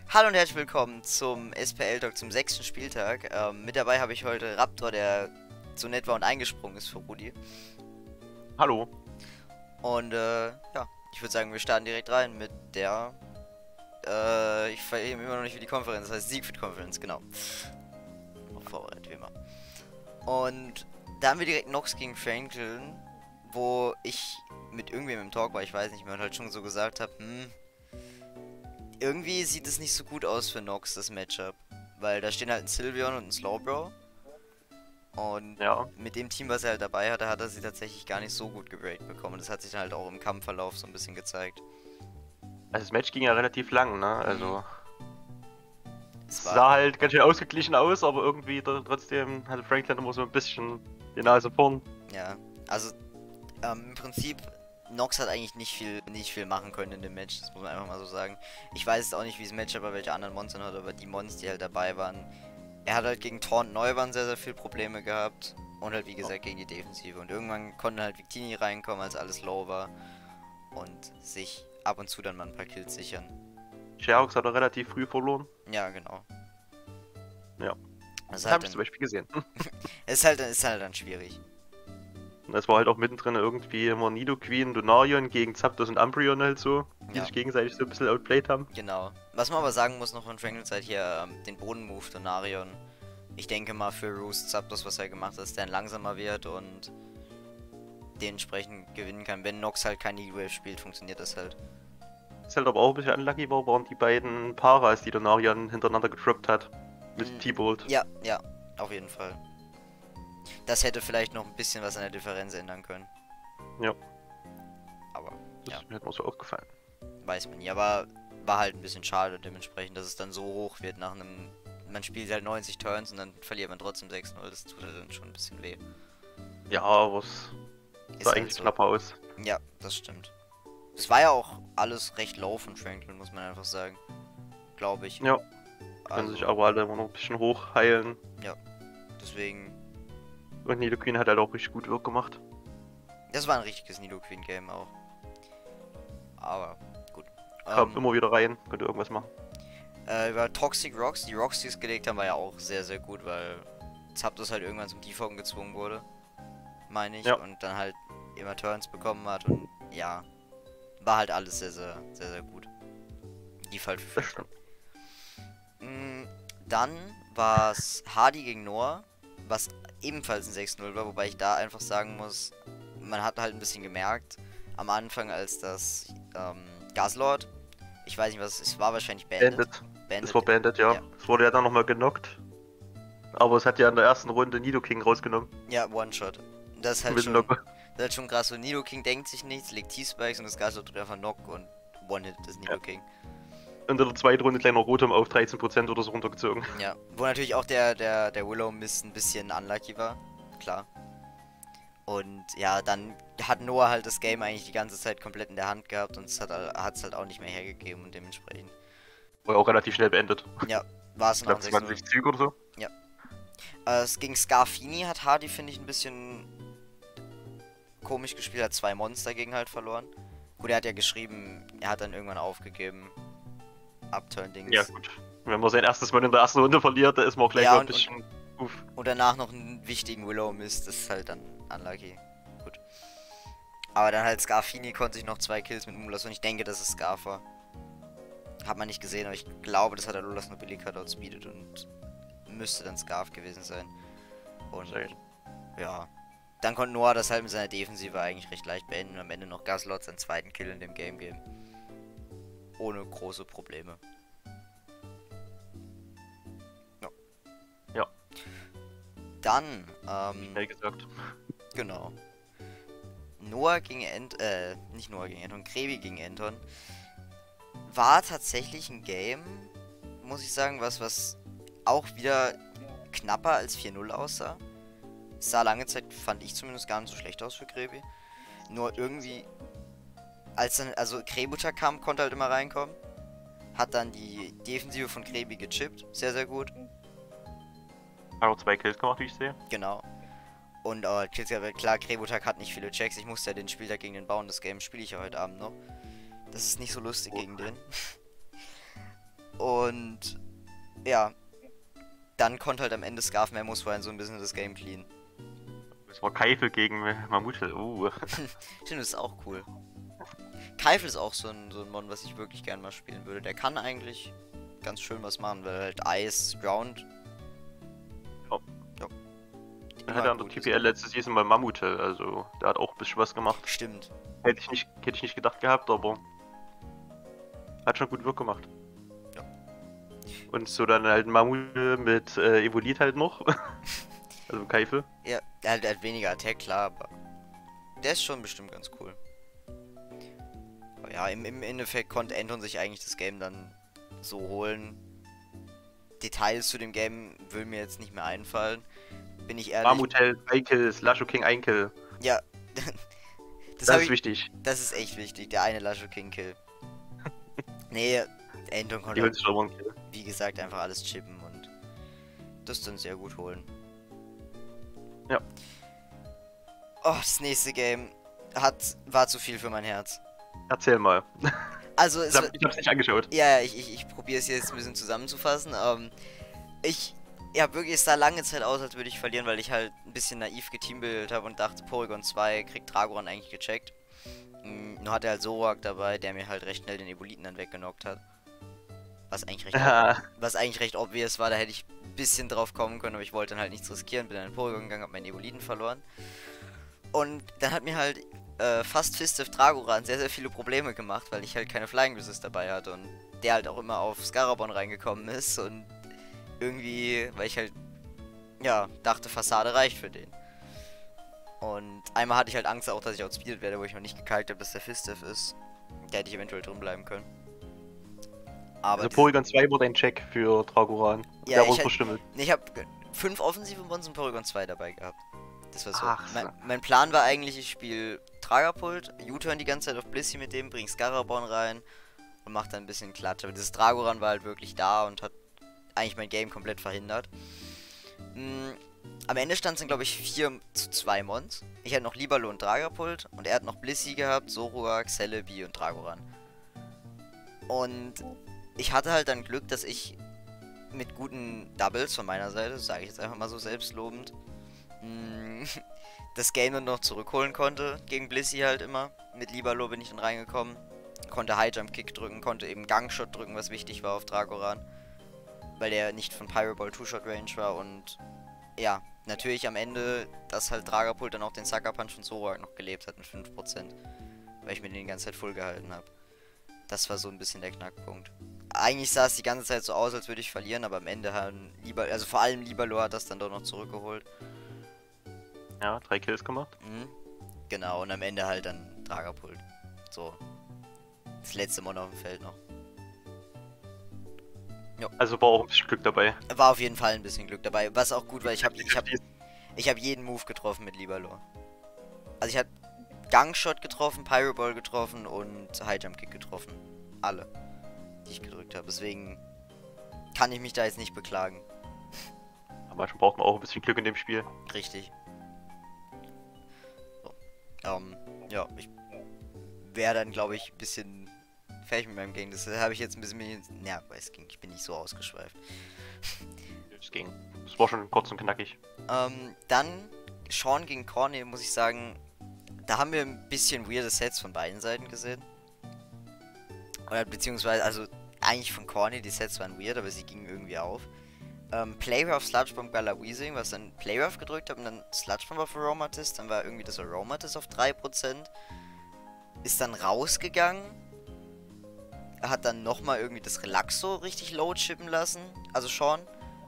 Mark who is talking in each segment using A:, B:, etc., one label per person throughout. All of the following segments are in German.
A: Hallo und herzlich willkommen zum SPL-Talk zum 6. Spieltag. Mit dabei habe ich heute Raptor, der so nett war und eingesprungen ist für Rudi.
B: Hallo.
A: Und ja, ich würde sagen, wir starten direkt rein mit der, ich verstehe immer noch nicht wie die Konferenz, das heißt Siegfried-Konferenz, genau. Vorwärts, wie immer. Und da haben wir direkt Nox gegen Franklin, wo ich mit irgendwem im Talk war, ich weiß nicht mehr, und halt schon so gesagt habe, irgendwie sieht es nicht so gut aus für Nox, das Matchup. Weil da stehen halt ein Sylveon und ein Slowbro. Und
B: Ja,
A: mit dem Team, was er halt dabei hatte, hat er sie tatsächlich gar nicht so gut gebreakt bekommen. Das hat sich dann halt auch im Kampfverlauf so ein bisschen gezeigt.
B: also das Match ging ja relativ lang, ne?
A: Mhm.
B: Also
A: Es
B: es
A: war,
B: sah halt ganz schön ausgeglichen aus, aber irgendwie trotzdem hatte Franklin immer so ein bisschen die Nase vorn.
A: ja, also im Prinzip, Nox hat eigentlich nicht viel machen können in dem Match, das muss man einfach mal so sagen. Ich weiß jetzt auch nicht, wie das Matchup bei welche anderen Monstern hat, aber die Monster, die halt dabei waren, er hat halt gegen Taunt Neuwand sehr, sehr viel Probleme gehabt. Und halt, wie gesagt, gegen die Defensive. Und irgendwann konnte halt Victini reinkommen, als alles low war. Und sich ab und zu dann mal ein paar Kills sichern.
B: Sherox hat er relativ früh verloren.
A: Ja, genau.
B: Ja,
A: Das ist
B: das habe
A: halt
B: ich zum
A: dann,
B: Beispiel gesehen.
A: ist halt dann schwierig.
B: Und es war halt auch mittendrin irgendwie immer Nidoqueen, Lunarion gegen Zapdos und Umbreon halt so, die
A: Ja,
B: sich gegenseitig so ein bisschen outplayed haben.
A: genau. Was man aber sagen muss noch von Franklin Seite hier, den Bodenmove Donarion. Ich denke mal für Roost Zapdos, was er gemacht hat, dass der langsamer wird und dementsprechend gewinnen kann. Wenn Nox halt kein E-Wave spielt, funktioniert das halt.
B: Was halt aber auch ein bisschen unlucky war, waren die beiden Paras, die Lunarion hintereinander gedroppt hat. Mit
A: Mm,
B: T-Bolt.
A: ja, ja, auf jeden Fall. Das hätte vielleicht noch ein bisschen was an der Differenz ändern können.
B: Ja,
A: Aber,
B: das
A: ja,
B: ist mir halt mal so aufgefallen.
A: weiß man nie. Aber war halt ein bisschen schade dementsprechend, dass es dann so hoch wird nach einem... Man spielt halt 90 Turns und dann verliert man trotzdem 6-0. Das tut halt dann schon ein bisschen weh.
B: Ja, aber es
A: Ist
B: sah
A: halt
B: eigentlich
A: so.
B: knapper aus.
A: Ja, das stimmt. Es war ja auch alles recht low von Franklin, muss man einfach sagen. Glaube ich.
B: Ja, können sich
A: Also,
B: aber alle immer noch ein bisschen hochheilen.
A: ja, deswegen...
B: Und Nidoqueen hat halt auch richtig gut Work gemacht.
A: Das war ein richtiges Nidoqueen-Game auch. Aber, gut.
B: Kam immer wieder rein, konnte irgendwas machen.
A: Über Toxic Rocks, die Rocks, die es gelegt haben, war ja auch sehr, sehr gut, weil Zapdos halt irgendwann zum Defaulten gezwungen wurde, meine ich,
B: Ja,
A: und dann halt immer Turns bekommen hat und ja, war halt alles sehr, sehr, sehr, sehr gut. Lief halt für
B: das
A: Franklin.
B: stimmt.
A: Dann war es Hardy gegen Noah, was ebenfalls ein 6-0 war, wobei ich da einfach sagen muss, man hat halt ein bisschen gemerkt, am Anfang als das Guzzlord, ich weiß nicht was, es war wahrscheinlich Bandit.
B: Bandit. Es
A: Bandit,
B: war Bandit, ja.
A: ja.
B: Es wurde ja dann nochmal genockt. Aber es hat ja in der ersten Runde Nidoking rausgenommen.
A: Ja, One-Shot. Das ist halt
B: Mit dem
A: schon,
B: Knocker.
A: das ist halt schon krass. So Nidoking denkt sich nichts, legt T-Spikes und das Geist tut einfach Knock und One-Hit das
B: Ja.
A: Nidoking.
B: Und in der zweiten Runde kleiner Rotom auf 13% oder so runtergezogen.
A: Ja, wo natürlich auch der Willow-Mist ein bisschen unlucky war. Klar. Und ja, dann hat Noah halt das Game eigentlich die ganze Zeit komplett in der Hand gehabt und es hat es halt auch nicht mehr hergegeben und dementsprechend.
B: War ja auch relativ schnell beendet.
A: Ja, war es
B: Ich
A: noch
B: glaube
A: ein 6-0.
B: 20 Züge oder so.
A: Ja. Es gegen Scarfini hat Hardy, finde ich, ein bisschen komisch gespielt, hat 2 Monster gegen halt verloren. Gut, er hat ja geschrieben, er hat dann irgendwann aufgegeben. Upturn-Dings.
B: Ja, gut. Wenn man sein erstes Mal in der ersten Runde verliert, da ist man auch gleich
A: Ja,
B: mal ein bisschen. Uff.
A: und danach noch einen wichtigen Willow-Mist, das ist halt dann unlucky. Gut. Aber dann halt Scarfini konnte sich noch 2 Kills mit Mulas und ich denke, dass es Scarf war. Hat man nicht gesehen, aber ich glaube, das hat der Lulas Nobilica dort speedet und müsste dann Scarf gewesen sein. Und
B: Sein.
A: ja. Dann konnte Noah das halt mit seiner Defensive eigentlich recht leicht beenden und am Ende noch Guzzlord seinen zweiten Kill in dem Game geben. Ohne große Probleme. Ja.
B: Ja,
A: Dann,
B: schnell gesagt.
A: genau. Noah gegen nicht Noah gegen Anton, Krebi gegen Anton. War tatsächlich ein Game, muss ich sagen, was auch wieder knapper als 4-0 aussah. Es sah lange Zeit, fand ich zumindest, gar nicht so schlecht aus für Krebi. Nur irgendwie, als dann, also Krebuta kam, konnte halt immer reinkommen. Hat dann die Defensive von Krebi gechippt, sehr, sehr gut.
B: Hat auch 2 Kills gemacht, wie ich sehe.
A: Genau. Und klar, Krebutak hat nicht viele Checks. Ich musste ja den Spieltag gegen den bauen. Das Game spiele ich ja heute Abend noch. Das ist nicht so lustig gegen den. Und ja, dann konnte halt am Ende Scarf Memos vor allem so ein bisschen das Game clean.
B: Das war Keifel gegen Mammutel.
A: Stimmt, das ist auch cool. Keifel ist auch so ein Mon, was ich wirklich gerne mal spielen würde. Der kann eigentlich ganz schön was machen, weil halt Eis, Ground.
B: Ja.
A: Ja.
B: Er hatte an der TPL letzte Season mal Mammutel, also der hat auch ein bisschen was gemacht.
A: Stimmt.
B: Hätte ich nicht gedacht gehabt, aber hat schon gut Wirk gemacht.
A: Ja.
B: Und so dann halt Mammutel mit Evolit halt noch. Also Keifel.
A: Ja, er hat weniger Attack, klar, aber der ist schon bestimmt ganz cool. Aber ja, im Endeffekt konnte Anton sich eigentlich das Game dann so holen. Details zu dem Game würden mir jetzt nicht mehr einfallen. Bin ich ehrlich.
B: Mammutel 3 Kills, Lasho King 1 Kill.
A: Ja,
B: Das ist wichtig.
A: Das ist echt wichtig, der eine Lasho King Kill. Nee, Anton
B: Die
A: konnte,
B: holt sich aber einen Kill.
A: wie gesagt, einfach alles chippen und das dann sehr gut holen.
B: Ja.
A: Oh, das nächste Game war zu viel für mein Herz.
B: Erzähl mal.
A: Also,
B: Ich hab's nicht angeschaut.
A: ja, ich probiere es jetzt ein bisschen zusammenzufassen. Ich wirklich, es sah lange Zeit aus, als würde ich verlieren, weil ich halt ein bisschen naiv geteambuildet habe und dachte, Porygon 2 kriegt Dragoran eigentlich gecheckt. Nur hat er halt Zoroark dabei, der mir halt recht schnell den Eboliten dann weggenockt hat. Was eigentlich recht obvious war, da hätte ich ein bisschen drauf kommen können, aber ich wollte dann halt nichts riskieren, bin dann in Porygon gegangen, hab meinen Eboliten verloren. Und dann hat mir halt fast Fistive Dragoran sehr, sehr viele Probleme gemacht, weil ich halt keine Flying Resist dabei hatte und der halt auch immer auf Scarabon reingekommen ist und irgendwie, weil ich halt, ja, dachte, Fassade reicht für den. Und einmal hatte ich halt Angst auch, dass ich outspeedet werde, wo ich noch nicht gekalkt habe, dass der Fistive ist. Da hätte ich eventuell drin bleiben können. Aber
B: Also Porygon 2 wurde ein Check für Dragoran.
A: Ja,
B: der wurde verstümmelt.
A: ich habe 5 offensive Mons und Porygon 2 dabei gehabt. Das war so.
B: Ach so.
A: Mein Plan war eigentlich, ich spiele Tragapult, U-Turn die ganze Zeit auf Blissey mit dem, bring Scarabon rein und mach dann ein bisschen Klatsch. Aber dieses Dragoran war halt wirklich da und hat eigentlich mein Game komplett verhindert. Am Ende stand es dann, glaube ich, 4:2 Mons. Ich hatte noch Libalo und Dragapult und er hat noch Blissey gehabt, Zoroark, Celebi und Dragoran. Und ich hatte halt dann Glück, dass ich mit guten Doubles von meiner Seite, sage ich jetzt einfach mal so selbstlobend, das Game dann noch zurückholen konnte, gegen Blissey halt immer. Mit Libalo bin ich dann reingekommen, konnte High Jump Kick drücken, konnte eben Gangshot drücken, was wichtig war auf Dragoran, weil der nicht von Pyroball Two-Shot Range war und ja, natürlich am Ende, dass halt Dragapult dann auch den Sucker Punch von Zoroark noch gelebt hat mit 5%, weil ich mir den die ganze Zeit full gehalten habe. Das war so ein bisschen der Knackpunkt. Eigentlich sah es die ganze Zeit so aus, als würde ich verlieren, aber am Ende haben also vor allem Libalo hat das dann doch noch zurückgeholt.
B: Ja, 3 Kills gemacht.
A: Genau, und am Ende halt dann Dragapult. So. Das letzte Mon auf dem Feld noch.
B: Jo. Also war auch ein bisschen Glück dabei.
A: War auf jeden Fall ein bisschen Glück dabei. Was auch gut war, ich hab jeden Move getroffen mit Libalo. Also ich hab Gangshot getroffen, Pyroball getroffen und High Jump Kick getroffen. Alle, die ich gedrückt habe. Deswegen kann ich mich da jetzt nicht beklagen.
B: Aber manchmal braucht man auch ein bisschen Glück in dem Spiel.
A: Richtig. So. Ja, ich wäre dann, glaube ich, ein bisschen fertig mit meinem Game. Das habe ich jetzt ein bisschen... Ja, es ging. Ich bin nicht so ausgeschweift.
B: Es ging. Es war schon kurz und knackig.
A: Dann Sean gegen Corny, muss ich sagen, da haben wir ein bisschen weirde Sets von beiden Seiten gesehen. Oder beziehungsweise, also eigentlich von Corny, die Sets waren weird, aber sie gingen irgendwie auf. Playrough, Sludge Bomb, Galaweezing, was dann Playrough gedrückt hat und dann Sludge Bomb auf Aromatisse, dann war irgendwie das Aromatisse auf 3%. Ist dann rausgegangen. Hat dann nochmal irgendwie das Relaxo richtig low chippen lassen. Also Sean.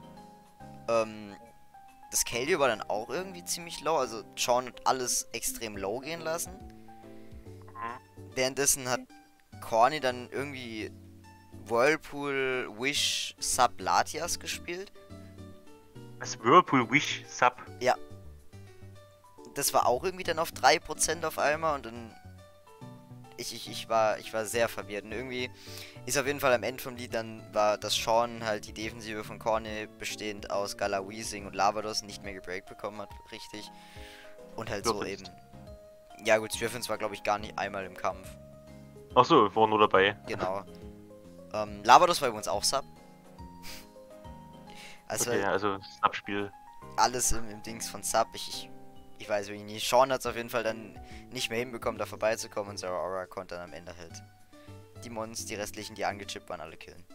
A: Das Keldeo war dann auch irgendwie ziemlich low. Also Sean hat alles extrem low gehen lassen. Währenddessen hat Corny dann irgendwie Whirlpool, Wish, Sub, Latias gespielt.
B: Was? Whirlpool, Wish, Sub?
A: Ja. Das war auch irgendwie dann auf 3% auf einmal und dann... Ich war sehr verwirrt und irgendwie ist auf jeden Fall am Ende vom Lied dann war, dass Sean halt die Defensive von Corny bestehend aus Galaweezing und Lavados nicht mehr gebreakt bekommen hat, richtig. Und halt so eben... Ja gut, Swiffins war glaube ich gar nicht einmal im Kampf.
B: Achso, war nur dabei.
A: Genau. Lavados war übrigens auch Sub. Also
B: Okay, also das Abspiel.
A: alles im Dings von Sub. Ich weiß wirklich nicht. Sean hat es auf jeden Fall dann nicht mehr hinbekommen, da vorbeizukommen und Zera Aura konnte dann am Ende halt die Mons, die restlichen, die angechippt waren, alle killen.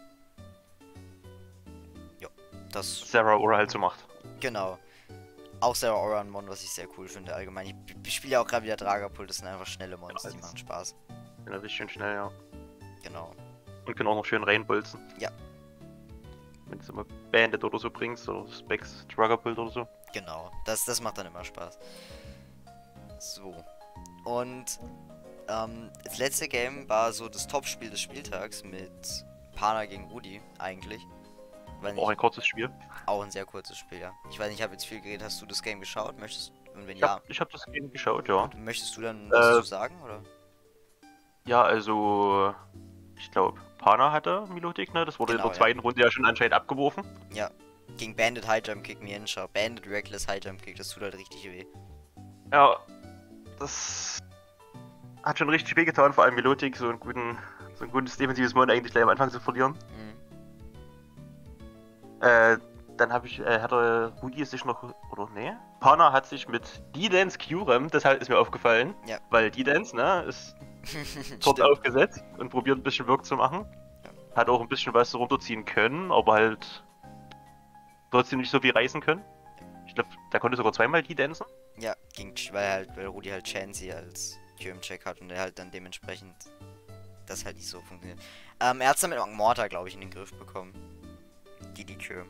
A: Jo, das.
B: Sarah Aura halt so macht.
A: Genau. Auch Zera Aura und Mon, was ich sehr cool finde allgemein. Ich spiele ja auch gerade wieder Dragapult, das sind einfach schnelle Mons,
B: Ja,
A: die machen Spaß.
B: Bin richtig schön schnell, ja.
A: Genau.
B: Und können auch noch schön reinbolzen.
A: Ja.
B: Wenn du immer Bandit oder so bringst, oder Specs, Dragapult oder so.
A: Genau. Das macht dann immer Spaß. So. Und das letzte Game war so das Topspiel des Spieltags mit Pana gegen Rudi, eigentlich. Weil
B: Auch ein kurzes Spiel.
A: auch ein sehr kurzes Spiel, ja. Ich weiß nicht, ich habe jetzt viel geredet. Hast du das Game geschaut? Möchtest und wenn
B: Ich hab das Game geschaut, ja.
A: möchtest du dann was zu sagen, oder?
B: Ja, also ich glaube, Pana hatte Milotic, ne? Das wurde
A: Genau,
B: in der zweiten Runde ja schon anscheinend abgeworfen.
A: Ja. Gegen Bandit High Jump Kick Miensha. Bandit Reckless High Jump Kick, das tut halt richtig weh.
B: Ja, das hat schon richtig wehgetan, vor allem Milotic, so ein gutes defensives Mon eigentlich gleich am Anfang zu verlieren.
A: Mhm.
B: Dann hatte Rudi sich noch, oder nee? Pana hat sich mit D-Dance Q-Rem, deshalb ist mir aufgefallen,
A: Ja.
B: weil D-Dance, ne, ist kurz
A: Stimmt.
B: aufgesetzt und probiert ein bisschen Wirk zu machen.
A: Ja.
B: Hat auch ein bisschen was runterziehen können, aber halt trotzdem nicht so viel reißen können. Ich glaube, der konnte sogar zweimal D-Dancen.
A: Ja, weil Rudi halt Chansey als QM-Check hat und er halt dann dementsprechend das halt nicht so funktioniert. Er hat es dann mit Mortar, glaube ich, in den Griff bekommen. Die QM.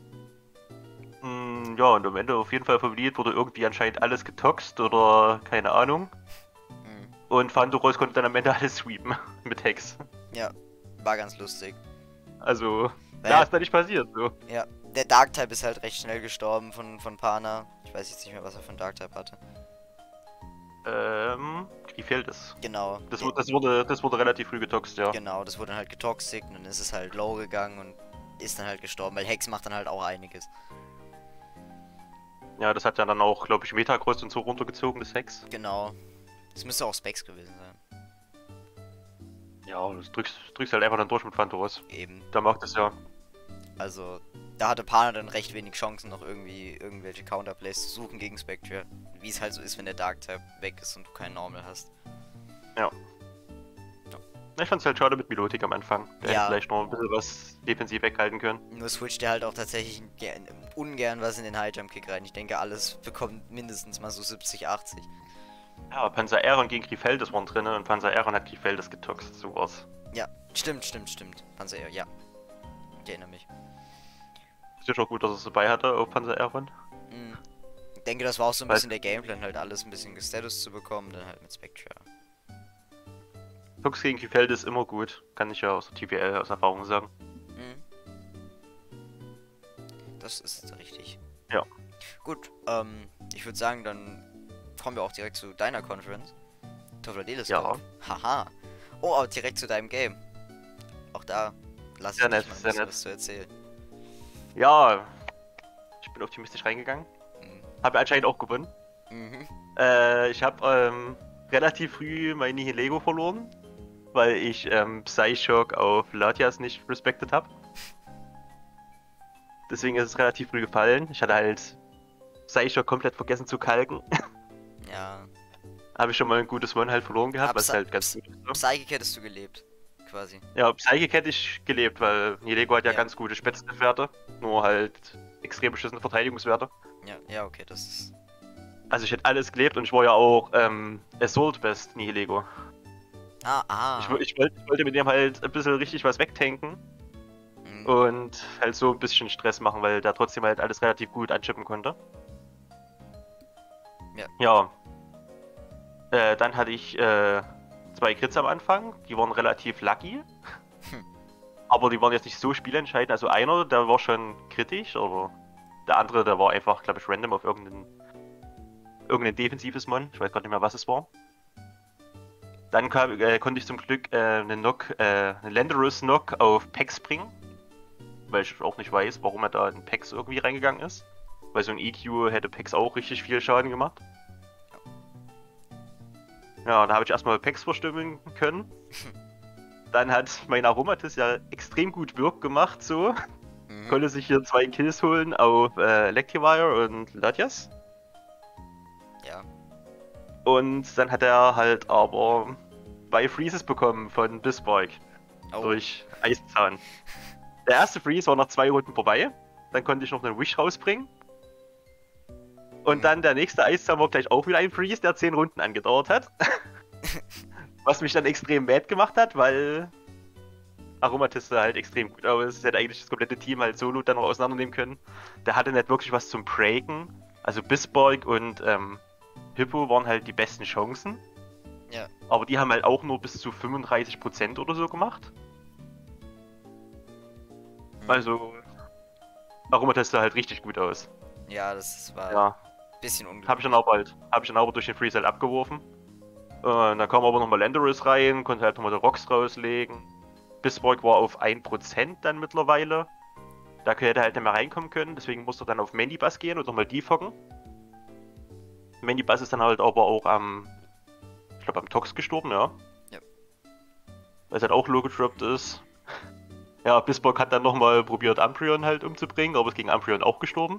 B: Ja, und am Ende auf jeden Fall vom Lied wurde irgendwie anscheinend alles getoxt oder keine Ahnung.
A: Mhm.
B: Und Fandoros konnte dann am Ende alles sweepen mit Hex.
A: Ja, war ganz lustig.
B: Also,
A: Weil-
B: da ist da nicht passiert, so.
A: Ja, der Dark-Type ist halt recht schnell gestorben von Pana. Ich weiß jetzt nicht mehr, was er für einen Dark-Type hatte.
B: Grifeldes.
A: Genau.
B: Das wurde relativ früh getoxt, ja.
A: Genau, das wurde dann halt getoxic und dann ist es halt low gegangen und ist dann halt gestorben, weil Hex macht dann halt auch einiges.
B: Ja, das hat ja dann auch, glaube ich, Metagross und so runtergezogen, das Hex.
A: Genau. Das müsste auch Specs gewesen sein.
B: Ja, das drückst halt einfach dann durch mit Fandoros.
A: Eben.
B: Da macht es ja.
A: Also, da hatte Pana dann recht wenig Chancen, noch irgendwelche Counterplays zu suchen gegen Spectre. Wie es halt so ist, wenn der Dark-Type weg ist und du keinen Normal hast.
B: Ich fand's halt schade mit Milotic am Anfang. Der
A: Ja.
B: hätte vielleicht noch ein bisschen was defensiv weghalten können.
A: Nur switcht er halt auch tatsächlich ungern was in den High-Jump-Kick rein. Ich denke, alles bekommt mindestens mal so 70, 80.
B: Ja, Panzer Aeron gegen Grifeldes waren drin und Panzer Aeron hat Grifeldes getoxt, so war's.
A: Ja, stimmt. Panzer Air, ja. Ich erinnere mich.
B: Ist ja schon gut, dass er es dabei hatte auf Panzer Aeron.
A: Mhm. Ich denke, das war auch so ein
B: Weil-
A: bisschen der Gameplan, halt alles ein bisschen gestatus zu bekommen, dann halt mit Spectre.
B: Tox gegen Grifeldes ist immer gut. Kann ich ja aus der TVL aus Erfahrung sagen.
A: Mhm. Das ist richtig.
B: Ja.
A: Gut, ich würde sagen, dann kommen wir auch direkt zu deiner Conference. Tovladelis
B: Ja.
A: Cup. Haha. Oh, auch direkt zu deinem Game. Auch da lass ich
B: Sehr
A: dich
B: nett,
A: mal ein
B: sehr
A: bisschen
B: nett.
A: was zu erzählen.
B: Ja, ich bin optimistisch reingegangen.
A: Mhm.
B: Habe anscheinend auch gewonnen.
A: Mhm.
B: Ich habe relativ früh mein Nihilego verloren, weil ich Psyshock auf Latias nicht respected habe. Deswegen ist es relativ früh gefallen. Ich hatte halt Psyshock komplett vergessen zu kalken.
A: Ja.
B: Habe ich schon mal ein gutes One halt verloren gehabt, was
A: Psy-
B: halt ganz gut ist.
A: Psychic hättest du gelebt. Quasi.
B: Ja, Psychic hätte ich gelebt, weil Nihilego hat ja
A: Ja.
B: ganz gute Spätzle-Werte, nur halt extrem beschissene Verteidigungswerte.
A: Ja, okay, das ist.
B: Also ich hätte alles gelebt und ich war ja auch Assault Best Nihilego.
A: Ah.
B: Ich wollte mit dem halt ein bisschen richtig was wegtanken
A: Mhm.
B: und halt so ein bisschen Stress machen, weil der trotzdem halt alles relativ gut anchippen konnte.
A: Ja.
B: Ja. Dann hatte ich 2 Crits am Anfang, die waren relativ lucky. Aber die waren jetzt nicht so spielentscheidend. Also einer, der war schon kritisch, aber der andere, der war einfach, glaube ich, random auf irgendein defensives Mon. Ich weiß gar nicht mehr, was es war. Dann konnte ich zum Glück einen Landorus Knock auf Pex bringen. Weil ich auch nicht weiß, warum er da in Pex irgendwie reingegangen ist. Weil so ein EQ hätte Pex auch richtig viel Schaden gemacht. Ja, da habe ich erstmal Pex verstimmen können. Dann hat mein Aromatisse ja extrem gut Wirk gemacht, so.
A: Mhm.
B: Konnte sich hier 2 Kills holen auf Electivire und Latias.
A: Ja.
B: Und dann hat er halt aber 2 Freezes bekommen von Bisborg
A: Oh.
B: durch Eiszahn. Der erste Freeze war nach 2 Runden vorbei. Dann konnte ich noch einen Wish rausbringen. Und dann der nächste Eiszahn war gleich auch wieder ein Freeze, der 10 Runden angedauert hat. Was mich dann extrem mad gemacht hat, weil Aromatisse halt extrem gut aus. Es hätte eigentlich das komplette Team halt solo dann noch auseinandernehmen können. Der hatte nicht wirklich was zum Breaken. Also Bisborg und Hippo waren halt die besten Chancen.
A: Ja.
B: Aber die haben halt auch nur bis zu 35% oder so gemacht.
A: Mhm.
B: Also Aromatisse sah halt richtig gut aus.
A: Ja, das war
B: Ja,
A: ein bisschen unglücklich.
B: habe ich dann aber durch den Freeze halt abgeworfen. Dann kam aber nochmal Landorus rein, konnte halt nochmal die Rocks rauslegen. Bisborg war auf 1% dann mittlerweile. Da hätte er halt nicht mehr reinkommen können, deswegen musste er dann auf Mandybass gehen und nochmal defoggen. Mandybass ist dann halt aber auch ich glaube am Tox gestorben, ja.
A: Ja.
B: Weil es halt auch low gedroppt ist. Ja, Bisborg hat dann nochmal probiert, Umbreon halt umzubringen, aber ist gegen Umbreon auch gestorben.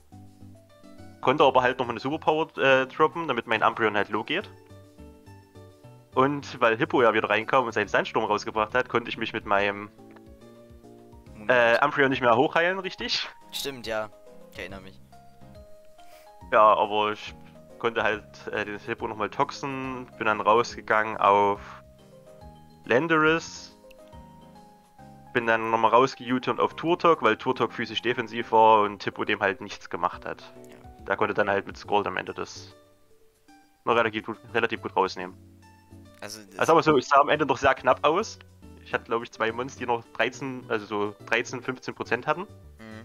B: Konnte aber halt nochmal eine Superpower droppen, damit mein Umbreon halt low geht. Und weil Hippo ja wieder reinkam und seinen Sandsturm rausgebracht hat, konnte ich mich mit meinem Umbreon nicht mehr hochheilen, richtig.
A: Stimmt, ja. Ich erinnere mich.
B: Ja, aber ich konnte halt den Hippo nochmal toxen, bin dann rausgegangen auf Landorus. Bin dann nochmal rausgejutet auf Turtok, weil Turtok physisch defensiv war und Hippo dem halt nichts gemacht hat.
A: Ja.
B: Da konnte dann halt mit Scald am Ende das noch relativ gut rausnehmen. Also aber so, ich sah am Ende noch sehr knapp aus. Ich hatte glaube ich 2 Mons, die noch 13, also so 13-15% hatten.
A: Mhm.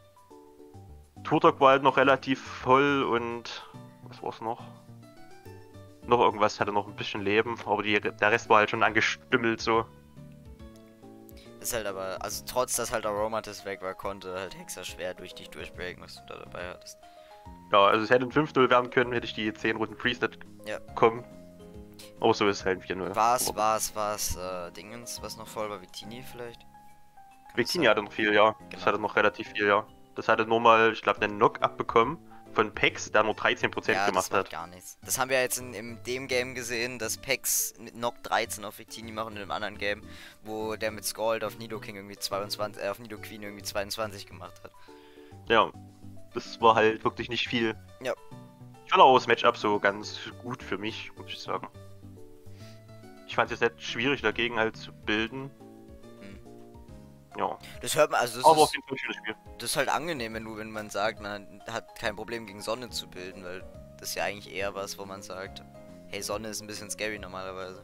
B: Turtok war halt noch relativ voll und was war's noch? Noch irgendwas hatte noch ein bisschen Leben, aber der Rest war halt schon angestümmelt so.
A: Ist halt aber, also trotz, dass halt Aromatisse weg war, konnte halt Hexer schwer durch dich durchbreaken, was du da dabei hattest.
B: Ja, also es hätte ein 5-0 werden können, hätte ich die 10 Runden Freeze
A: Ja.
B: bekommen. Aber so ist es halt ein 4-0.
A: War's, Dingens, was noch voll war, Victini vielleicht?
B: Victini hatte noch viel, ja.
A: Genau.
B: Das hatte noch relativ viel, ja. Das hatte nur mal, ich glaube, einen Knock abbekommen von Pex, der nur 13%
A: Ja,
B: gemacht
A: das macht
B: hat.
A: gar nichts. Das haben wir jetzt in dem Game gesehen, dass Pex mit Knock 13 auf Victini machen in einem anderen Game, wo der mit Scald auf Nidoking irgendwie 22, auf Nidoqueen irgendwie 22 gemacht hat.
B: Ja, das war halt wirklich nicht viel.
A: Ja.
B: Ich fand auch das Matchup so ganz gut für mich, muss ich sagen. Ich fand es jetzt nicht schwierig dagegen halt zu bilden. Ja.
A: Das hört man, also
B: Aber auf jeden Fall ein schönes Spiel.
A: das ist halt angenehm, wenn man sagt, man hat kein Problem gegen Sonne zu bilden, weil das ist ja eigentlich eher was, wo man sagt, hey, Sonne ist ein bisschen scary normalerweise.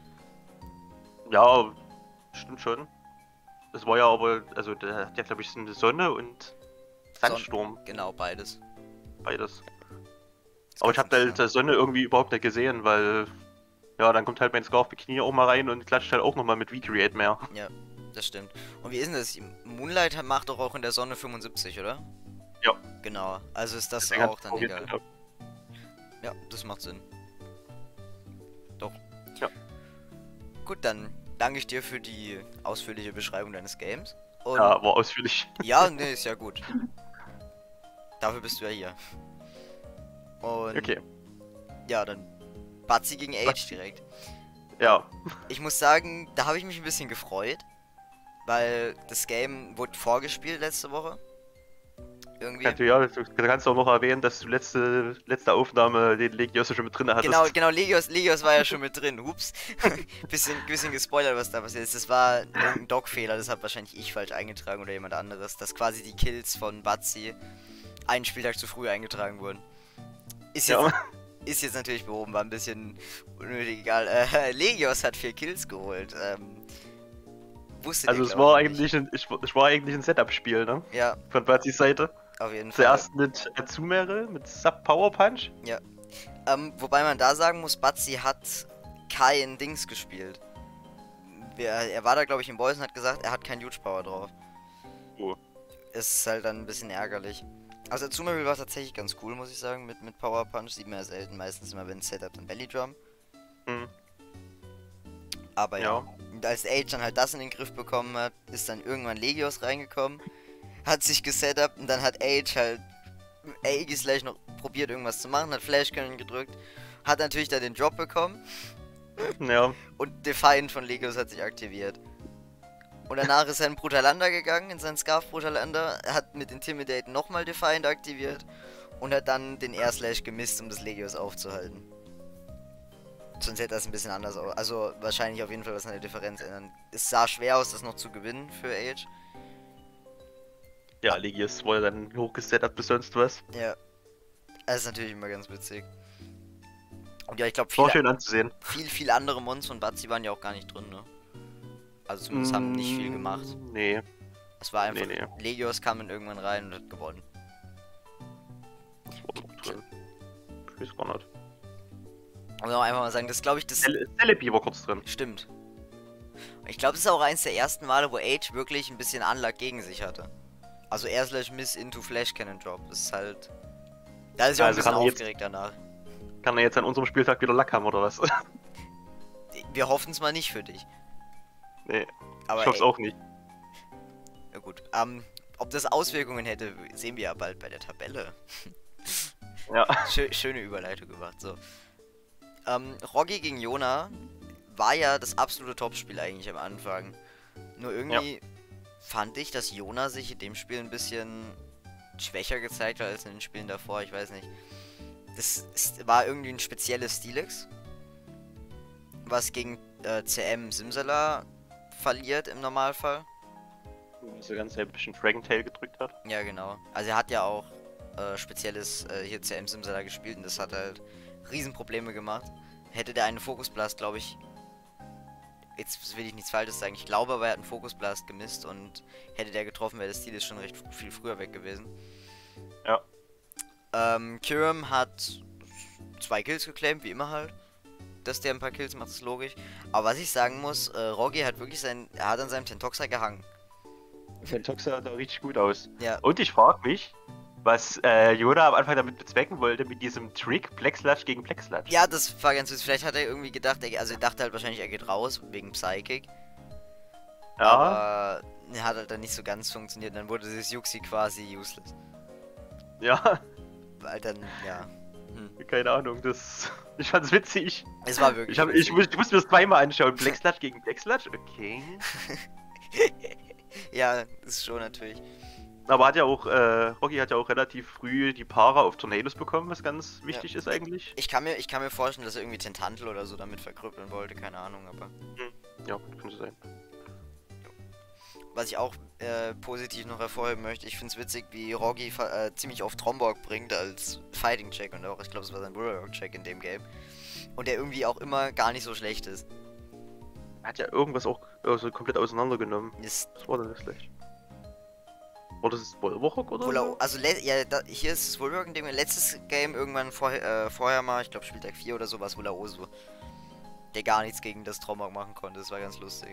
B: Ja, stimmt schon. Das war ja aber, also der hat ja glaube ich eine Sonne und Sandsturm.
A: Genau, beides.
B: Beides.
A: Das
B: Aber ich
A: kann
B: habe halt
A: funktionieren.
B: Sonne irgendwie überhaupt nicht gesehen, weil ja, dann kommt halt mein Scarf Knie auch mal rein und klatscht halt auch nochmal mit Recreate mehr.
A: Ja, das stimmt. Und wie ist denn das? Moonlight macht doch auch in der Sonne 75, oder?
B: Ja.
A: Genau, also ist das
B: Deswegen
A: auch dann
B: hat
A: egal. Ja, das macht Sinn. Doch.
B: Ja.
A: Gut, dann danke ich dir für die ausführliche Beschreibung deines Games. Und
B: Ja, war ausführlich.
A: ja, nee, ist ja gut. Dafür bist du ja hier. Und
B: Okay.
A: ja, dann Bazzi gegen Age direkt.
B: Ja.
A: Ich muss sagen, da habe ich mich ein bisschen gefreut, weil das Game wurde vorgespielt letzte Woche. Irgendwie.
B: Du kannst auch noch erwähnen, dass du letzte Aufnahme den Legios schon mit drin hattest.
A: Genau, Legios war ja schon mit drin. Ups. bisschen gespoilert, was da passiert ist. Das war ein Doc-Fehler, das habe wahrscheinlich ich falsch eingetragen oder jemand anderes, dass quasi die Kills von Bazzi einen Spieltag zu früh eingetragen wurden. Ist jetzt natürlich behoben, war ein bisschen unnötig egal. Legios hat 4 Kills geholt.
B: Also es war eigentlich ein Setup-Spiel, ne?
A: Ja.
B: Von Bazis Seite.
A: Auf jeden Fall.
B: Zuerst mit Azumere, mit Sub Power Punch.
A: Ja. Wobei man da sagen muss, Bazzi hat kein Dings gespielt. Er war da, glaube ich, im Boys und hat gesagt, er hat kein Huge Power drauf.
B: Oh.
A: Ist halt dann ein bisschen ärgerlich. Also Azumarill war tatsächlich ganz cool, muss ich sagen, mit Power Punch. Sieht man ja selten, meistens immer wenn Setup dann Belly Drum.
B: Hm.
A: Aber ja, Und als Age dann halt das in den Griff bekommen hat, ist dann irgendwann Legios reingekommen, hat sich gesetupt und dann hat Age halt Aegis noch probiert irgendwas zu machen, hat Flash-Cannon gedrückt, hat natürlich da den Drop bekommen
B: Ja.
A: und Defiant von Legios hat sich aktiviert. Und danach ist er in Brutalander gegangen, in seinen Scarf Brutalander, hat mit Intimidate nochmal Defiant aktiviert und hat dann den Air Slash gemisst, um das Legios aufzuhalten. Sonst hätte das ein bisschen anders aus. Also wahrscheinlich auf jeden Fall was an der Differenz ändern. Es sah schwer aus, das noch zu gewinnen für Age.
B: Ja, Legios wurde dann hochgesettet bis sonst was.
A: Ja. Das ist natürlich immer ganz witzig. Und ja, ich glaube,
B: War schön anzusehen.
A: viel andere Mons von Batzi waren ja auch gar nicht drin, ne? Also zumindest haben nicht viel gemacht.
B: Nee.
A: Es war einfach,
B: Nee.
A: Legios kam dann irgendwann rein und hat gewonnen.
B: Das war doch drin. Ich weiß gar nicht.
A: Und auch einfach mal sagen, das glaube ich, das
B: Celebi war kurz drin.
A: stimmt. Ich glaube, das ist auch eins der ersten Male, wo Age wirklich ein bisschen Unluck gegen sich hatte. Also Air Slash Miss into Flash Cannon Drop. Das ist halt. Da ist ja auch ein bisschen aufgeregt danach.
B: Kann er jetzt an unserem Spieltag wieder Lack haben oder was?
A: Wir hoffen es mal nicht für dich.
B: Nee.
A: Aber
B: ich hoffe es auch nicht.
A: Ja gut. Ob das Auswirkungen hätte, sehen wir ja bald bei der Tabelle.
B: Ja.
A: Schöne Überleitung gemacht. So. Roggi gegen Jona war ja das absolute Topspiel eigentlich am Anfang. Nur irgendwie fand ich, dass Jona sich in dem Spiel ein bisschen schwächer gezeigt hat als in den Spielen davor. Ich weiß nicht. War irgendwie ein spezielles Stilex, was gegen CM Simsala verliert im Normalfall.
B: So ganz ein bisschen Dragon Tail gedrückt hat.
A: Ja, genau. Also er hat ja auch spezielles hier CM Simsala gespielt und das hat halt Riesenprobleme gemacht. Hätte der einen Focus Blast, glaube ich. Jetzt will ich nichts Falsches sagen. Ich glaube aber, er hat einen Focus Blast gemisst und hätte der getroffen, wäre das Ziel schon recht viel früher weg gewesen.
B: Ja.
A: Kyurem hat 2 Kills geclaimt, wie immer halt. Dass der ein paar Kills macht, ist logisch. Aber was ich sagen muss, Roggi hat wirklich er hat an seinem Tentoxa gehangen.
B: Tentoxa sah da richtig gut aus.
A: Ja.
B: Und ich frage mich, was Yoda am Anfang damit bezwecken wollte, mit diesem Trick Blacksludge gegen Blacksludge.
A: Ja, das war ganz süß. Vielleicht hat er irgendwie gedacht, er dachte halt wahrscheinlich, er geht raus, wegen Psychic.
B: Ja.
A: Aber er hat halt dann nicht so ganz funktioniert. Dann wurde das Yuxi quasi useless.
B: Ja.
A: Weil dann, ja.
B: Keine Ahnung, ich fand's witzig.
A: Es war wirklich
B: Ich muss mir das zweimal anschauen. Blacksludge gegen Blacksludge? Okay.
A: Ja, das ist schon natürlich.
B: Aber Roggi hat ja auch relativ früh die Paare auf Tornados bekommen, was ganz wichtig ist eigentlich.
A: Ich kann mir vorstellen, dass er irgendwie Tentantel oder so damit verkrüppeln wollte, keine Ahnung, aber.
B: Ja, könnte sein.
A: Was ich auch positiv noch hervorheben möchte, ich finde es witzig, wie Roggi ziemlich oft Tromborg bringt als Fighting-Check und auch, ich glaube, es war sein Bulwark-Check in dem Game. Und der irgendwie auch immer gar nicht so schlecht ist.
B: Er hat ja irgendwas auch komplett auseinandergenommen.
A: Ist
B: Was war denn das gleich? Oder das ist Wolverrock oder so?
A: Also, hier ist das Bulwark in dem letztes Game irgendwann vorher mal, ich glaube Spieltag 4 oder so, war es Wulaosu. Der gar nichts gegen das Tromborg machen konnte, das war ganz lustig.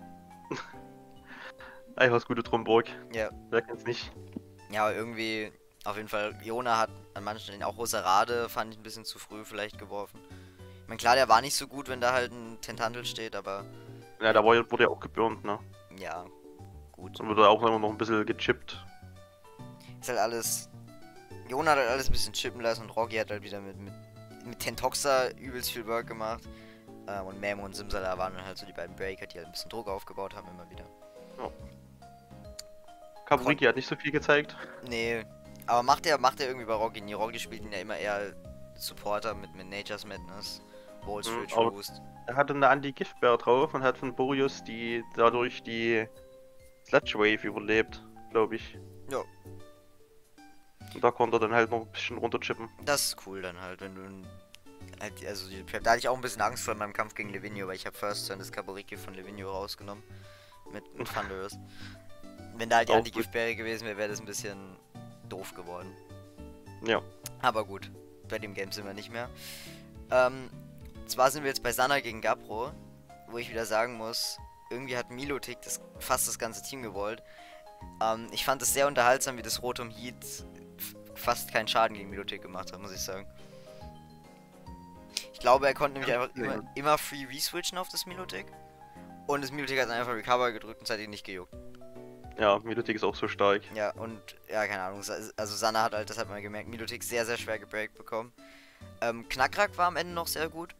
B: Einfach das gute Tromborg.
A: Ja.
B: Wer kennt's nicht?
A: Ja, aber irgendwie, auf jeden Fall, Jona hat an manchen Stellen auch Roserade, fand ich ein bisschen zu früh vielleicht geworfen. Ich meine, klar, der war nicht so gut, wenn da halt ein Tentantel steht, aber...
B: Ja, da wurde ja auch geburnt, ne?
A: Ja, gut.
B: Dann wurde auch immer noch ein bisschen gechippt.
A: Ist halt alles... Jona hat halt alles ein bisschen chippen lassen und Roggi hat halt wieder mit Tentoxa übelst viel Work gemacht. Und Memo und Simsala waren dann halt so die beiden Breaker, die halt ein bisschen Druck aufgebaut haben immer wieder.
B: Ja. Kaburiki hat nicht so viel gezeigt.
A: Nee, aber macht er irgendwie bei Roggi nie. Roggi spielt ihn ja immer eher Supporter mit Nature's Madness, Wall Street Roost.
B: Er hatte eine Anti-Gift-Bear drauf und hat von Boreas dadurch die Sludge Wave überlebt, glaube ich.
A: Ja.
B: Und da konnte er dann halt noch ein bisschen runterchippen.
A: Das ist cool dann halt, wenn du also da hatte ich auch ein bisschen Angst vor meinem Kampf gegen Levinio, weil ich habe First Turn das Kaburiki von Levinio rausgenommen. Mit Thunderous. Wenn da halt die Anti-Gift-Beere gewesen wäre, wäre das ein bisschen doof geworden.
B: Ja.
A: Aber gut, bei dem Game sind wir nicht mehr. Zwar sind wir jetzt bei Sana gegen Gabro, wo ich wieder sagen muss, irgendwie hat Milotic fast das ganze Team gewollt. Ich fand es sehr unterhaltsam, wie das Rotom Heat fast keinen Schaden gegen Milotic gemacht hat, muss ich sagen. Ich glaube, er konnte nämlich einfach immer free reswitchen auf das Milotic. Und das Milotic hat dann einfach Recover gedrückt und es hat ihn nicht gejuckt.
B: Ja, Milotic ist auch so stark.
A: Ja, und ja, keine Ahnung. Also Sanna hat halt, das hat man gemerkt, Milotic sehr, sehr schwer gebreakt bekommen. Knackrack war am Ende noch sehr gut.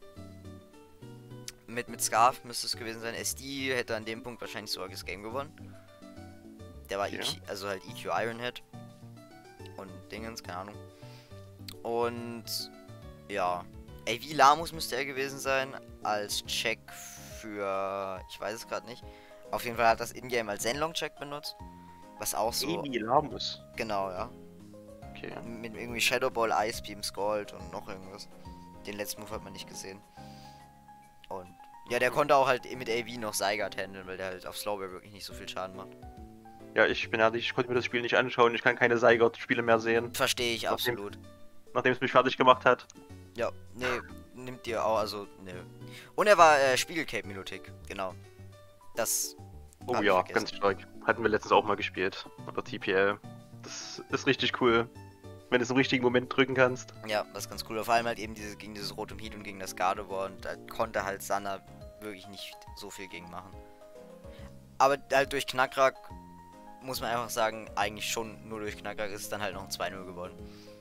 A: Mit Scarf müsste es gewesen sein. SD hätte an dem Punkt wahrscheinlich sogar das Game gewonnen. Der war
B: Ja.
A: also halt EQ Ironhead. Und Dingens, keine Ahnung. Und ja. AV Lamus müsste er gewesen sein. Als Check für. Ich weiß es gerade nicht. Auf jeden Fall hat das Ingame als Zenlong-Check benutzt. Was auch so.
B: Emi Lamus.
A: Genau, ja.
B: Okay.
A: Mit irgendwie Shadow Ball, Ice Beam, Scald und noch irgendwas. Den letzten Move hat man nicht gesehen. Und ja, der konnte auch halt mit AV noch Zygarde handeln, weil der halt auf Slowbear wirklich nicht so viel Schaden macht.
B: Ja, ich bin ehrlich, ich konnte mir das Spiel nicht anschauen. Ich kann keine Zygarde-Spiele mehr sehen.
A: Verstehe ich absolut.
B: Nachdem es mich fertig gemacht hat.
A: Ja, nee, nimmt dir auch, also, nee. Und er war Spiegelcape Milotic, genau. Das.
B: Oh
A: hab ich
B: ja,
A: vergessen.
B: ganz stark. Hatten wir letztens auch mal gespielt. Oder TPL. Das ist richtig cool. Wenn du es im richtigen Moment drücken kannst.
A: Ja, das ist ganz cool. Vor allem halt eben gegen dieses Rotom Heat und gegen das Gardevoir. Und da konnte halt Sanna wirklich nicht so viel gegen machen. Aber halt durch Knackrack muss man einfach sagen, eigentlich schon nur durch Knackrack ist es dann halt noch ein 2-0 geworden.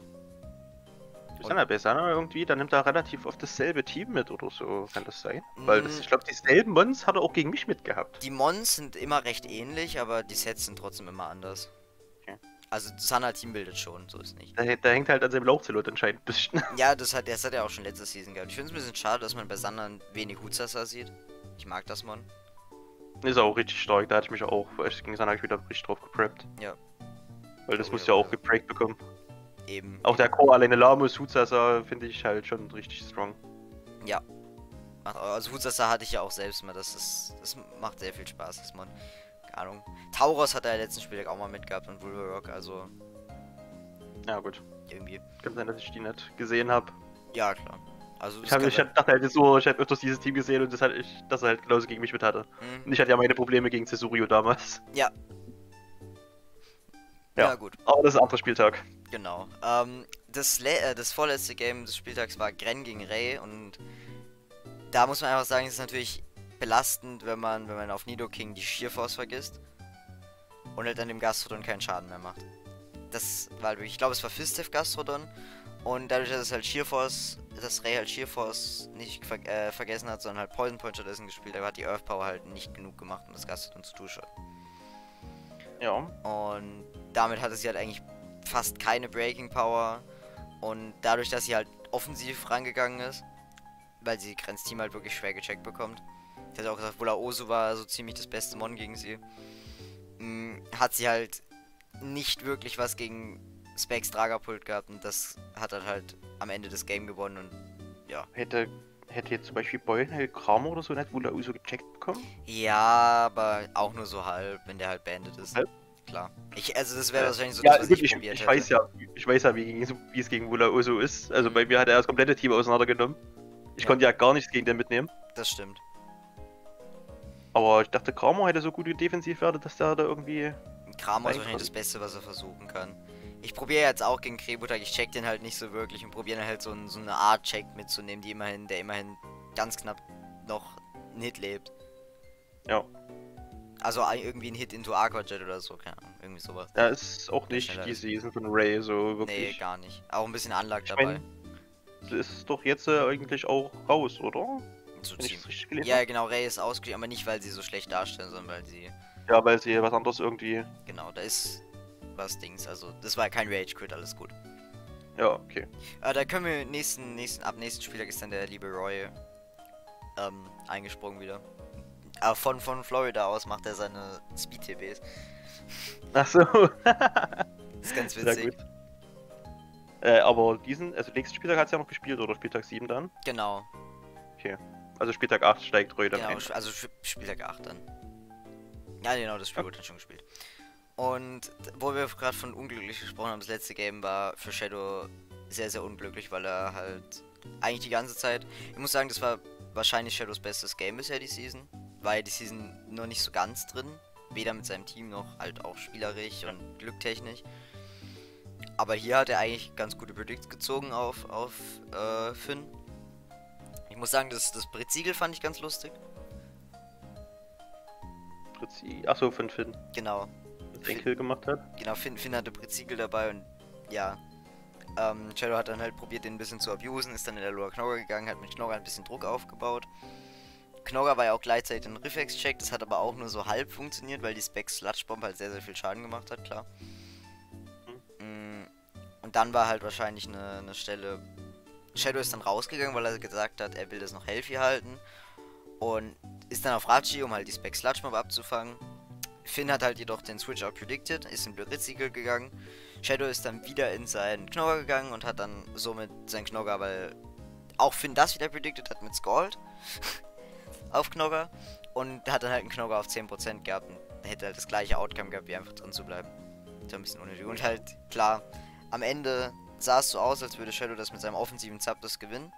B: Ist dann bei Sana irgendwie, dann nimmt er relativ oft dasselbe Team mit oder so, kann das sein? Weil ich glaube, dieselben Mons hat er auch gegen mich mitgehabt.
A: Die Mons sind immer recht ähnlich, aber die Sets sind trotzdem immer anders.
B: Okay.
A: Also Sana Team bildet schon, so ist nicht.
B: Da hängt halt an seinem Lauchzelot anscheinend ein bisschen.
A: Ja, das hat er auch schon letzte Season gehabt. Ich finde es ein bisschen schade, dass man bei Sana wenig Hutsasa sieht. Ich mag das Mon.
B: Ist auch richtig stark, da hatte ich mich auch, gegen Sana habe ich wieder richtig drauf gepreppt.
A: Ja.
B: Weil das
A: Oh,
B: musst
A: ja,
B: du ja auch
A: ja.
B: gebreakt bekommen.
A: Eben.
B: Auch der Core alleine Lamus, Hutsasa finde ich halt schon richtig strong.
A: Ja. Also Hutsasa hatte ich ja auch selbst mal. Das macht sehr viel Spaß, das Mon. Keine Ahnung. Tauros hat er letzten Spieltag auch mal mitgehabt und Wolverock, also
B: Ja gut,
A: irgendwie.
B: kann sein, dass ich die nicht gesehen habe.
A: Ja, klar. Also
B: Ich dachte halt so, ich hätte öfters dieses Team gesehen und dass er halt genauso gegen mich mit hatte. Und ich hatte ja meine Probleme gegen Cesurio damals.
A: Ja.
B: Ja.
A: Ja, gut.
B: Aber das ist ein anderer Spieltag.
A: Genau. Das vorletzte Game des Spieltags war Gren gegen Ray und da muss man einfach sagen, es ist natürlich belastend, wenn man auf Nidoking die Sheer Force vergisst und halt an dem Gastrodon keinen Schaden mehr macht. Das war halt wirklich, ich glaube es war Fistiff Gastrodon und dadurch, dass es halt Sheer Force, dass Ray halt Sheer Force nicht vergessen hat, sondern halt Poison Point stattdessen gespielt, aber hat die Earth Power halt nicht genug gemacht, um das Gastrodon zu Two-Shot.
B: Ja.
A: Und damit hatte sie halt eigentlich fast keine Breaking Power. Und dadurch, dass sie halt offensiv rangegangen ist, weil sie Grens Team halt wirklich schwer gecheckt bekommt. Ich hatte auch gesagt, Volaosu war so ziemlich das beste Mon gegen sie. Hat sie halt nicht wirklich was gegen Specs Dragapult gehabt und das hat halt am Ende das Game gewonnen und ja.
B: Hätte jetzt zum Beispiel Boyle Kramo oder so nicht Volaosu gecheckt bekommen?
A: Ja, aber auch nur so halb, wenn der halt beendet ist.
B: Halb?
A: Klar. Also das wäre wahrscheinlich so
B: Ja,
A: das, was
B: gut,
A: ich probiert
B: ich
A: hätte.
B: weiß ja, wie es gegen Volaosu ist. Also bei mir hat er das komplette Team auseinandergenommen. Ich konnte ja gar nichts gegen den mitnehmen.
A: Das stimmt.
B: Aber ich dachte, Kramo hätte so gute Defensivwerte, dass der da irgendwie...
A: Kramo ist wahrscheinlich das Beste, was er versuchen kann. Ich probiere jetzt auch gegen Krebutag, ich check den halt nicht so wirklich und probiere dann halt so eine Art Check mitzunehmen, der immerhin ganz knapp noch einen Hit lebt.
B: Ja.
A: Also irgendwie ein Hit into Aquajet oder so, keine Ahnung, irgendwie sowas.
B: Ja, ist auch
A: Der
B: nicht
A: schneller
B: die
A: ist.
B: Season von Ray so
A: Nee,
B: wirklich.
A: gar nicht. Auch ein bisschen Unluck
B: Ich
A: dabei.
B: mein, ist doch jetzt eigentlich auch raus, oder?
A: So
B: Wenn ich
A: ziemlich.
B: das richtig gelesen
A: Ja,
B: habe.
A: genau, Ray ist ausgeschieden, aber nicht, weil sie so schlecht darstellen, sondern weil sie...
B: Ja, weil sie was anderes irgendwie...
A: Genau, da ist was Dings, also das war kein Rage-Quit, alles gut.
B: Ja, okay.
A: Da können wir ab nächsten Spieltag ist dann der liebe Roy eingesprungen wieder. Aber von Florida aus macht er seine Speed-TBs.
B: Ach so.
A: Ist ganz
B: Sehr
A: witzig.
B: gut. Aber nächsten Spieltag hat es ja noch gespielt, oder Spieltag 7 dann?
A: Genau.
B: Also Spieltag 8 steigt Roy dann
A: Genau,
B: ein.
A: also Spieltag 8 dann. Ja, genau, das Spiel wurde dann schon gespielt. Und wo wir gerade von unglücklich gesprochen haben, das letzte Game war für Shadow sehr, sehr unglücklich, weil er halt eigentlich die ganze Zeit... Ich muss sagen, das war wahrscheinlich Shadows bestes Game bisher die Season. War ja die Season nur nicht so ganz drin. Weder mit seinem Team noch halt auch spielerisch und glücktechnisch. Aber hier hat er eigentlich ganz gute Predicts gezogen auf Finn. Ich muss sagen, das Britsiegel fand ich ganz lustig.
B: Prinzip. Achso, von Finn.
A: Genau.
B: Den Kill gemacht hat.
A: Genau, Finn hatte Präzikel dabei und ja. Shadow hat dann halt probiert, den ein bisschen zu abusen, ist dann in der Loa Knogger gegangen, hat mit Knogger ein bisschen Druck aufgebaut. Knogger war ja auch gleichzeitig ein Riffex-Check, das hat aber auch nur so halb funktioniert, weil die Spec Sludge Bomb halt sehr, sehr viel Schaden gemacht hat, klar. Und dann war halt wahrscheinlich eine Stelle. Shadow ist dann rausgegangen, weil er gesagt hat, er will das noch healthy halten. Und ist dann auf Rachi, um halt die Spec Sludge Bomb abzufangen. Finn hat halt jedoch den Switch out predicted, ist in Blödritzikel gegangen. Shadow ist dann wieder in seinen Knogger gegangen und hat dann somit seinen Knogger, weil auch Finn das wieder predicted hat mit Scald auf Knogger. Und hat dann halt einen Knogger auf 10% gehabt und hätte halt das gleiche Outcome gehabt, wie einfach drin zu bleiben. So ein bisschen unnötig. Und halt, klar, am Ende sah es so aus, als würde Shadow das mit seinem offensiven Zapdos gewinnen.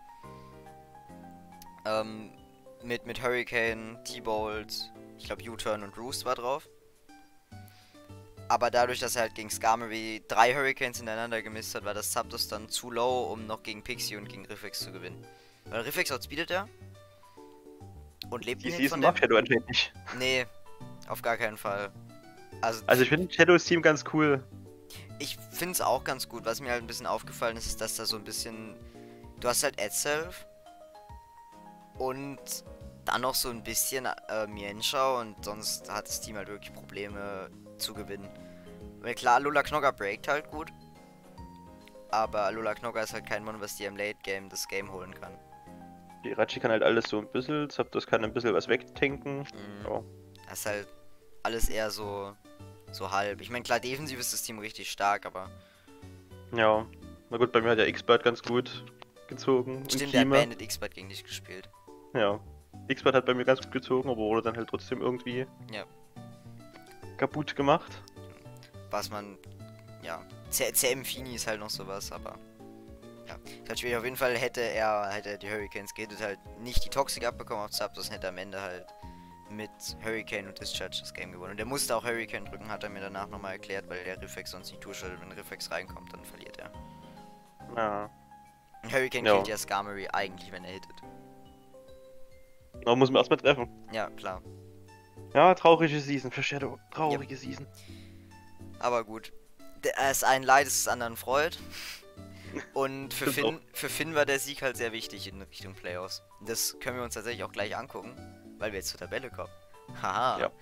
A: Mit Hurricane, T-Bolt, ich glaube U-Turn und Roost war drauf. Aber dadurch, dass er halt gegen Skarmory 3 Hurricanes hintereinander gemisst hat, war das Zapdos dann zu low, um noch gegen Pixie und gegen Riffex zu gewinnen. Weil Riffex outspeedet er. Und lebt
B: Die Season mag Shadow anscheinend nicht.
A: Nee, auf gar keinen Fall.
B: Also ich finde Shadows Team ganz cool.
A: Ich finde es auch ganz gut. Was mir halt ein bisschen aufgefallen ist, ist, dass da so ein bisschen... Du hast halt Edsel und dann noch so ein bisschen Mienshao und sonst hat das Team halt wirklich Probleme zu gewinnen. Weil klar, Alola Knogger breakt halt gut. Aber Alola Knogger ist halt kein Mon, was dir im Late Game das Game holen kann.
B: Die Rachi kann halt alles so ein bisschen, Zapdos kann ein bisschen was wegtanken. Ja.
A: Das ist halt alles eher so halb. Ich meine, klar, defensiv ist das Team richtig stark, aber...
B: Ja, na gut, bei mir hat der X-Bert ganz gut gezogen.
A: Stimmt, der hat Bandit X-Bert gegen dich gespielt.
B: Ja, X-Bert hat bei mir ganz gut gezogen, aber wurde dann halt trotzdem irgendwie kaputt gemacht.
A: Was man, ja, CM Fini ist halt noch sowas, aber ja, ist halt schwierig. Auf jeden Fall hätte er die Hurricanes gehittet, halt nicht die Toxic abbekommen auf Zapdos, hätte am Ende halt mit Hurricane und Discharge das Game gewonnen. Und der musste auch Hurricane drücken, hat er mir danach nochmal erklärt, weil der Riffex sonst nicht durchschaltet. Wenn Riffex reinkommt, dann verliert er.
B: Ja.
A: Hurricane killt ja Skarmory eigentlich, wenn er hittet.
B: Aber muss man erstmal treffen.
A: Ja, klar.
B: Ja, traurige Season für Shadow. Traurige Season.
A: Aber gut. Es ist ein Leid, es ist anderen Freud. Und für Finn war der Sieg halt sehr wichtig in Richtung Playoffs. Das können wir uns tatsächlich auch gleich angucken, weil wir jetzt zur Tabelle kommen. Haha.
B: Ja.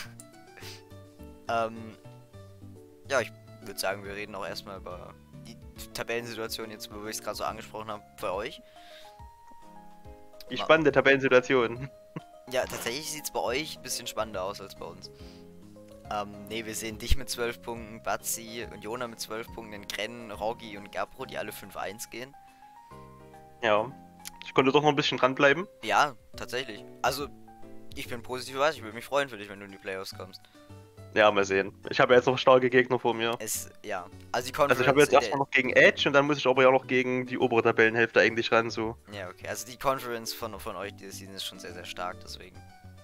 A: Ja, ich würde sagen, wir reden auch erstmal über die Tabellensituation jetzt, wo ich es gerade so angesprochen habe, für euch.
B: Die spannende Tabellensituation.
A: Ja, tatsächlich sieht es bei euch ein bisschen spannender aus als bei uns. Ne, wir sehen dich mit 12 Punkten, Batzi und Jona mit 12 Punkten, den Kren, Rogi und Gabro, die alle 5-1 gehen.
B: Ja, ich konnte doch noch ein bisschen dranbleiben.
A: Ja, tatsächlich. Also, ich bin positiv überrascht, ich würde mich freuen für dich, wenn du in die Playoffs kommst.
B: Ja, mal sehen. Ich habe jetzt noch starke Gegner vor mir.
A: Ja, also die Conference...
B: Also ich habe jetzt erstmal noch gegen Edge und dann muss ich aber ja noch gegen die obere Tabellenhälfte eigentlich ran, so.
A: Ja, okay, also die Conference von euch diese Season ist schon sehr, sehr stark, deswegen.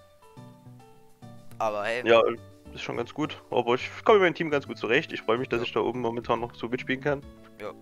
A: Aber hey...
B: Ja, ist schon ganz gut. Aber ich komme mit meinem Team ganz gut zurecht. Ich freue mich, dass ich da oben momentan noch so mitspielen kann.
A: Ja.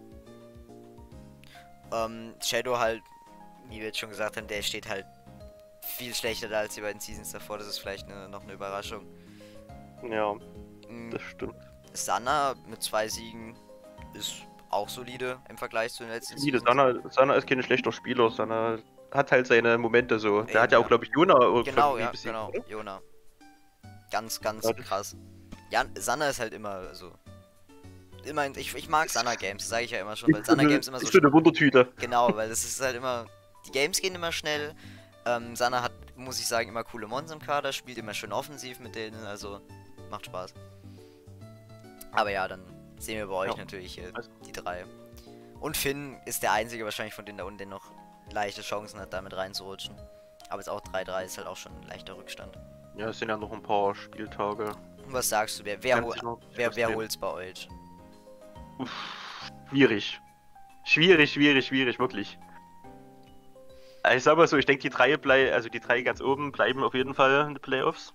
A: Shadow halt, wie wir jetzt schon gesagt haben, der steht halt viel schlechter da als die beiden Seasons davor. Das ist vielleicht noch eine Überraschung.
B: Ja, das stimmt.
A: Sanna mit 2 Siegen ist auch solide im Vergleich zu den letzten
B: Seasons. Sanna ist kein schlechter Spieler. Sanna hat halt seine Momente so. Der hat ja auch, glaube ich, Jona
A: genau,
B: besiegt,
A: genau, oder? Jona. Ganz krass. Ja, Sanna ist halt immer so. Immerhin, ich mag Sanna Games, sage ich ja immer schon, weil Sanna Games immer so.
B: Ist so eine Wundertüte.
A: Genau, weil das ist halt immer. Die Games gehen immer schnell. Sanna hat, muss ich sagen, immer coole Mons im Kader, spielt immer schön offensiv mit denen, also macht Spaß. Aber ja, dann sehen wir bei euch natürlich die 3. Und Finn ist der einzige wahrscheinlich von denen da unten, der noch leichte Chancen hat, damit reinzurutschen. Aber jetzt auch 3-3 ist halt auch schon ein leichter Rückstand.
B: Ja, es sind ja noch ein paar Spieltage.
A: Und was sagst du, wer holt's bei euch?
B: Uff, schwierig. Schwierig, wirklich. Also ich sag mal so, ich denke die 3 ganz oben bleiben auf jeden Fall in den Playoffs.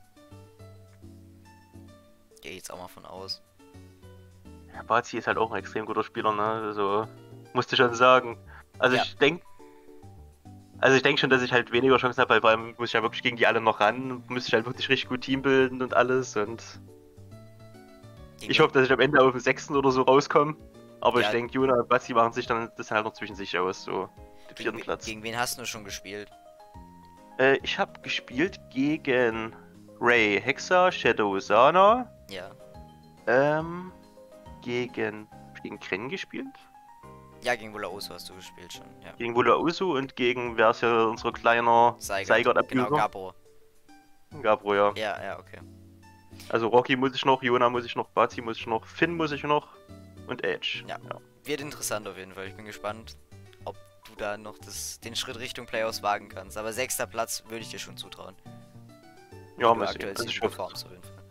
A: Geh jetzt auch mal von aus.
B: Ja, Bazi ist halt auch ein extrem guter Spieler, ne? Also, musste ich schon sagen. Also ich denke, Also ich denke schon, dass ich halt weniger Chancen habe, weil vor allem muss ich ja wirklich gegen die alle noch ran, muss ich halt wirklich richtig gut Team bilden und alles und
A: Gegen
B: ich hoffe, dass ich am Ende auf den 6. oder so rauskomme. Aber ich
A: Ja.
B: denke, Juna und Basti machen sich dann das halt noch zwischen sich aus, so den
A: gegen,
B: 4. Platz.
A: gegen wen hast du schon gespielt?
B: Ich habe gespielt gegen Ray Hexa, Shadow Sana,
A: Ja.
B: ähm, gegen Kren gespielt,
A: Ja, gegen Wulaoso hast du gespielt schon, ja.
B: gegen Wula Usu und gegen, wer ist ja unser kleiner
A: Genau,
B: Seigert-Abuser?
A: Gabro.
B: Gabro, ja.
A: Ja, ja, okay.
B: Also Rocky muss ich noch, Jona muss ich noch, Bazi muss ich noch, Finn muss ich noch und Edge.
A: Ja. Wird interessant auf jeden Fall. Ich bin gespannt, ob du da noch den Schritt Richtung Playoffs wagen kannst. Aber 6. Platz würde ich dir schon zutrauen.
B: Ja,
A: Wie du
B: mal sehen.
A: aktuell
B: Also ich
A: ziemlich
B: hoffe,
A: performst auf jeden Fall.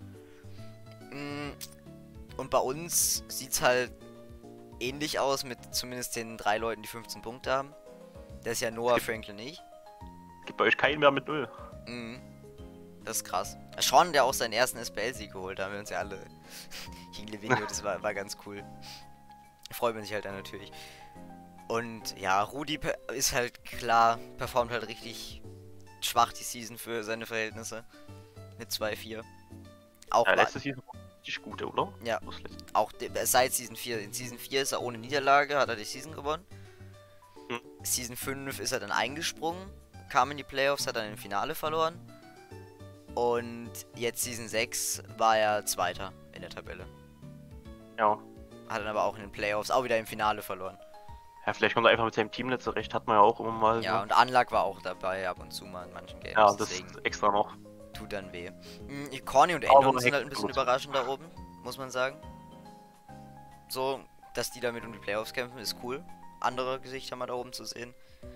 A: Und bei uns sieht's halt ähnlich aus mit zumindest den 3 Leuten, die 15 Punkte haben. Das ist ja Noah, Franklin und ich.
B: es gibt bei euch keinen mehr mit 0.
A: Mhm. Das ist krass. Sean, der auch seinen ersten SPL-Sieg geholt, da haben wir uns ja alle gegen Levinio, das war ganz cool. Freut man sich halt dann natürlich. Und ja, Rudi ist halt klar, performt halt richtig schwach die Season für seine Verhältnisse. Mit 2-4. Auch,
B: Ja, letztes Season war richtig gut, oder?
A: Ja.
B: Das letzte.
A: auch seit Season 4. In Season 4 ist er ohne Niederlage, hat er die Season gewonnen.
B: Hm.
A: Season 5 ist er dann eingesprungen, kam in die Playoffs, hat dann im Finale verloren. Und jetzt Season 6 war er Zweiter in der Tabelle.
B: Ja.
A: Hat dann aber auch in den Playoffs auch wieder im Finale verloren.
B: Ja, vielleicht kommt er einfach mit seinem Team nicht zurecht, hat man ja auch immer mal.
A: Ja,
B: so.
A: und Unluck war auch dabei ab und zu mal in manchen Games.
B: Ja, das
A: deswegen
B: ist extra noch.
A: tut dann weh. Corny und
B: Aber
A: Endon sind halt ein
B: Hex-
A: bisschen überraschend da oben, muss man sagen. So, dass die damit um die Playoffs kämpfen, ist cool. Andere Gesichter mal da oben zu sehen.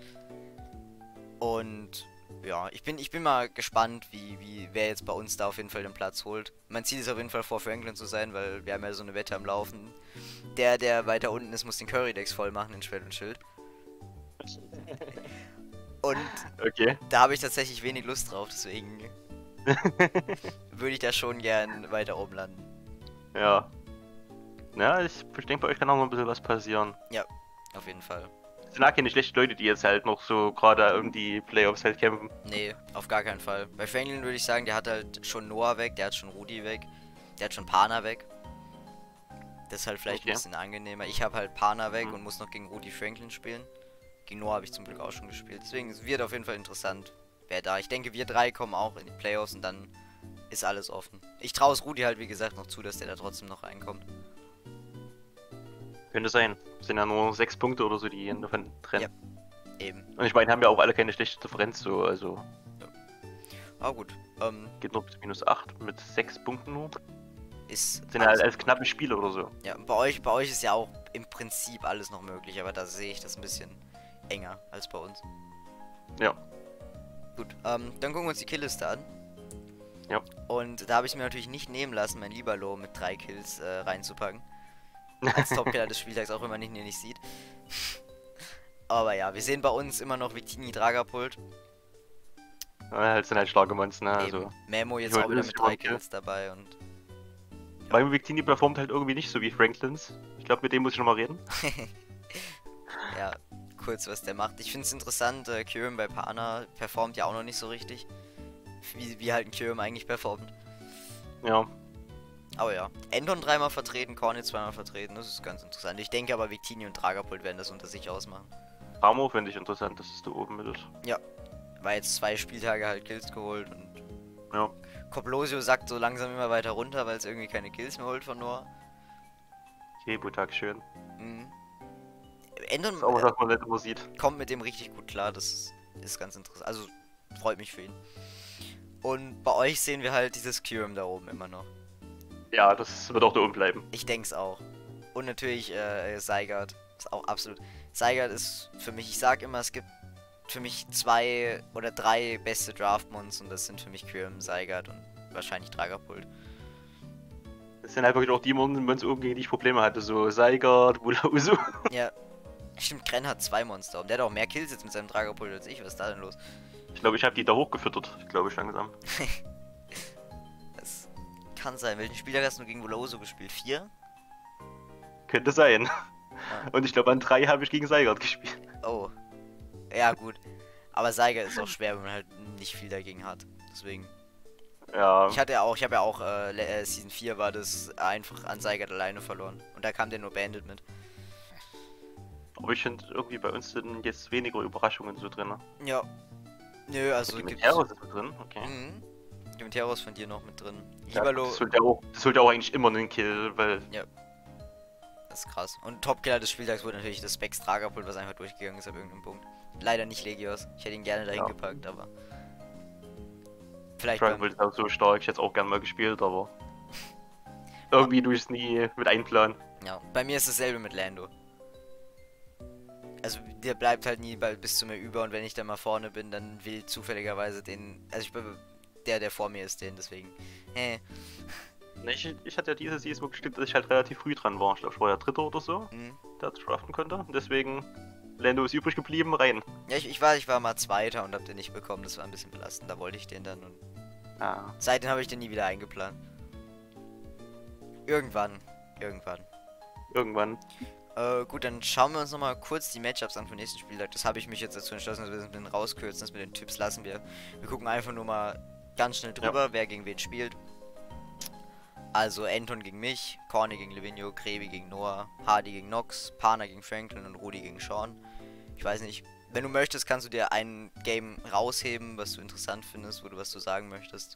A: Und ja, ich bin mal gespannt, wer jetzt bei uns da auf jeden Fall den Platz holt. Mein Ziel ist auf jeden Fall vor Franklin zu sein, weil wir haben ja so eine Wette am Laufen. Der weiter unten ist, muss den Curry-Decks voll machen in Schwert und Schild. Und
B: Okay.
A: da habe ich tatsächlich wenig Lust drauf, deswegen würde ich da schon gern weiter oben landen.
B: Ja. Ja, ich denke, bei euch kann auch noch ein bisschen was passieren.
A: Auf jeden Fall.
B: Es sind auch keine schlechten Leute, die jetzt halt noch so gerade um die Playoffs halt kämpfen.
A: Nee, auf gar keinen Fall. Bei Franklin würde ich sagen, der hat halt schon Noah weg, der hat schon Rudi weg, der hat schon Pana weg. Das ist halt vielleicht ein
B: Okay.
A: bisschen angenehmer. Ich habe halt Pana weg
B: Mhm.
A: und muss noch gegen Rudi Franklin spielen. Gegen Noah habe ich zum Glück auch schon gespielt. Deswegen es wird auf jeden Fall interessant, wer da. Ich denke, wir 3 kommen auch in die Playoffs und dann ist alles offen. Ich traue es Rudi halt, wie gesagt, noch zu, dass der da trotzdem noch reinkommt.
B: Könnte sein. Es sind ja nur 6 Punkte oder so, die ihn davon trennen.
A: Eben.
B: Und ich meine, haben ja auch alle keine schlechte Differenz, so, also
A: Aber gut.
B: geht nur bis -8 mit 6 Punkten nur.
A: Ist
B: Sind ja
A: alles
B: als
A: möglich.
B: knappe Spiele oder so.
A: Ja, bei euch ist ja auch im Prinzip alles noch möglich, aber da sehe ich das ein bisschen enger als bei uns.
B: Ja.
A: Gut, dann gucken wir uns die Killliste an.
B: Ja.
A: Und da habe ich mir natürlich nicht nehmen lassen, mein Liberlo mit 3 Kills reinzupacken. Als Topkiller des Spieltags, auch wenn man ihn hier nicht sieht. Aber ja, wir sehen bei uns immer noch Victini Dragapult.
B: Ja, halt sind halt starke Monster, ne? Also.
A: Eben. Memo jetzt
B: ich wollte
A: auch wieder
B: das
A: mit
B: schon
A: 3
B: mal,
A: Kills dabei und
B: Weil Victini performt halt irgendwie nicht so wie Franklins. Ich glaube, mit dem muss ich nochmal reden.
A: ja, kurz was der macht. Ich finde es interessant, Kyurem bei Pana performt ja auch noch nicht so richtig. Wie halt ein Kyurem eigentlich performt.
B: Ja.
A: Aber ja, Endon 3-mal vertreten, Corny 2-mal vertreten, das ist ganz interessant. Ich denke aber, Victini und Dragapult werden das unter sich ausmachen.
B: Ramo finde ich interessant, dass es da oben mit ist.
A: War jetzt 2 Spieltage halt Kills geholt und
B: Ja.
A: Koplosio sackt so langsam immer weiter runter, weil es irgendwie keine Kills mehr holt von Noah.
B: Kebutak schön.
A: Mhm. Endon
B: Das ist auch was, was man nicht immer sieht.
A: kommt mit dem richtig gut klar, das ist ganz interessant. Also freut mich für ihn. Und bei euch sehen wir halt dieses Kyurem da oben immer noch.
B: Ja, das wird auch da oben bleiben.
A: Ich denke es auch. Und natürlich Seigert ist auch absolut. Seigert ist für mich, ich sag immer, es gibt für mich 2 oder 3 beste Draft-Mons und das sind für mich Kyurem, Seigert und wahrscheinlich Dragapult.
B: Das sind halt wirklich auch die Mons oben, gegen die ich Probleme hatte. So Seigert, Wulausu.
A: Ja. Stimmt, Kren hat 2 Monster und der hat auch mehr Kills jetzt mit seinem Dragapult als ich. Was ist da denn los?
B: Ich glaube, ich habe die da hochgefüttert. Glaube ich langsam.
A: Das kann sein. Welchen Spieler hast du gegen Wulausu gespielt? 4?
B: Könnte sein.
A: Ah.
B: Und ich glaube, an 3 habe ich gegen Seigert gespielt.
A: Oh. Ja, gut. Aber Saiga ist auch schwer, wenn man halt nicht viel dagegen hat. Deswegen.
B: Ja,
A: Ich habe ja auch, Season 4 war das einfach an Saiga alleine verloren. Und da kam der nur Bandit mit.
B: aber ich finde irgendwie bei uns sind jetzt weniger Überraschungen so drin.
A: Ja. Nö, also
B: Die
A: gibt's.
B: Meteoros ist mit drin, okay.
A: Mhm. Die Meteoros von dir noch mit drin.
B: Ja,
A: Libalo,
B: das holt ja auch eigentlich immer einen Kill, weil.
A: das ist krass. Und Topkiller des Spieltags wurde natürlich das Specs Dragapult, was einfach durchgegangen ist ab irgendeinem Punkt. Leider nicht Legios. Ich hätte ihn gerne dahin
B: Ja.
A: gepackt, aber. Vielleicht
B: Dragon Ball ist auch so stark, ich hätte es auch gern mal gespielt, aber. Irgendwie tue ich es nie mit einplanen.
A: Ja, bei mir ist dasselbe mit Lando. Also der bleibt halt nie bis zu mir über und wenn ich dann mal vorne bin, dann will zufälligerweise den. Also ich bin der vor mir ist den, deswegen.
B: Ne, ich hatte ja diese Season wirklich Glück, dass ich halt relativ früh dran war. Ich glaube, ich war ja Dritter oder so,
A: Mhm.
B: der das draften konnte. Und deswegen, Lando ist übrig geblieben, rein.
A: Ja, ich war mal Zweiter und hab den nicht bekommen, das war ein bisschen belastend. Da wollte ich den dann und
B: Ja.
A: seitdem habe ich den nie wieder eingeplant. Irgendwann.
B: Irgendwann.
A: Gut, dann schauen wir uns nochmal kurz die Matchups an vom nächsten Spieltag. Das habe ich mich jetzt dazu entschlossen, dass wir das mit den rauskürzen, das mit den Tipps lassen wir. Wir gucken einfach nur mal ganz schnell drüber, wer gegen wen spielt. Also Anton gegen mich, Corny gegen Levinho, Krevi gegen Noah, Hardy gegen Nox, Pana gegen Franklin und Rudi gegen Sean. Ich weiß nicht, wenn du möchtest, kannst du dir ein Game rausheben, was du interessant findest, was du sagen möchtest.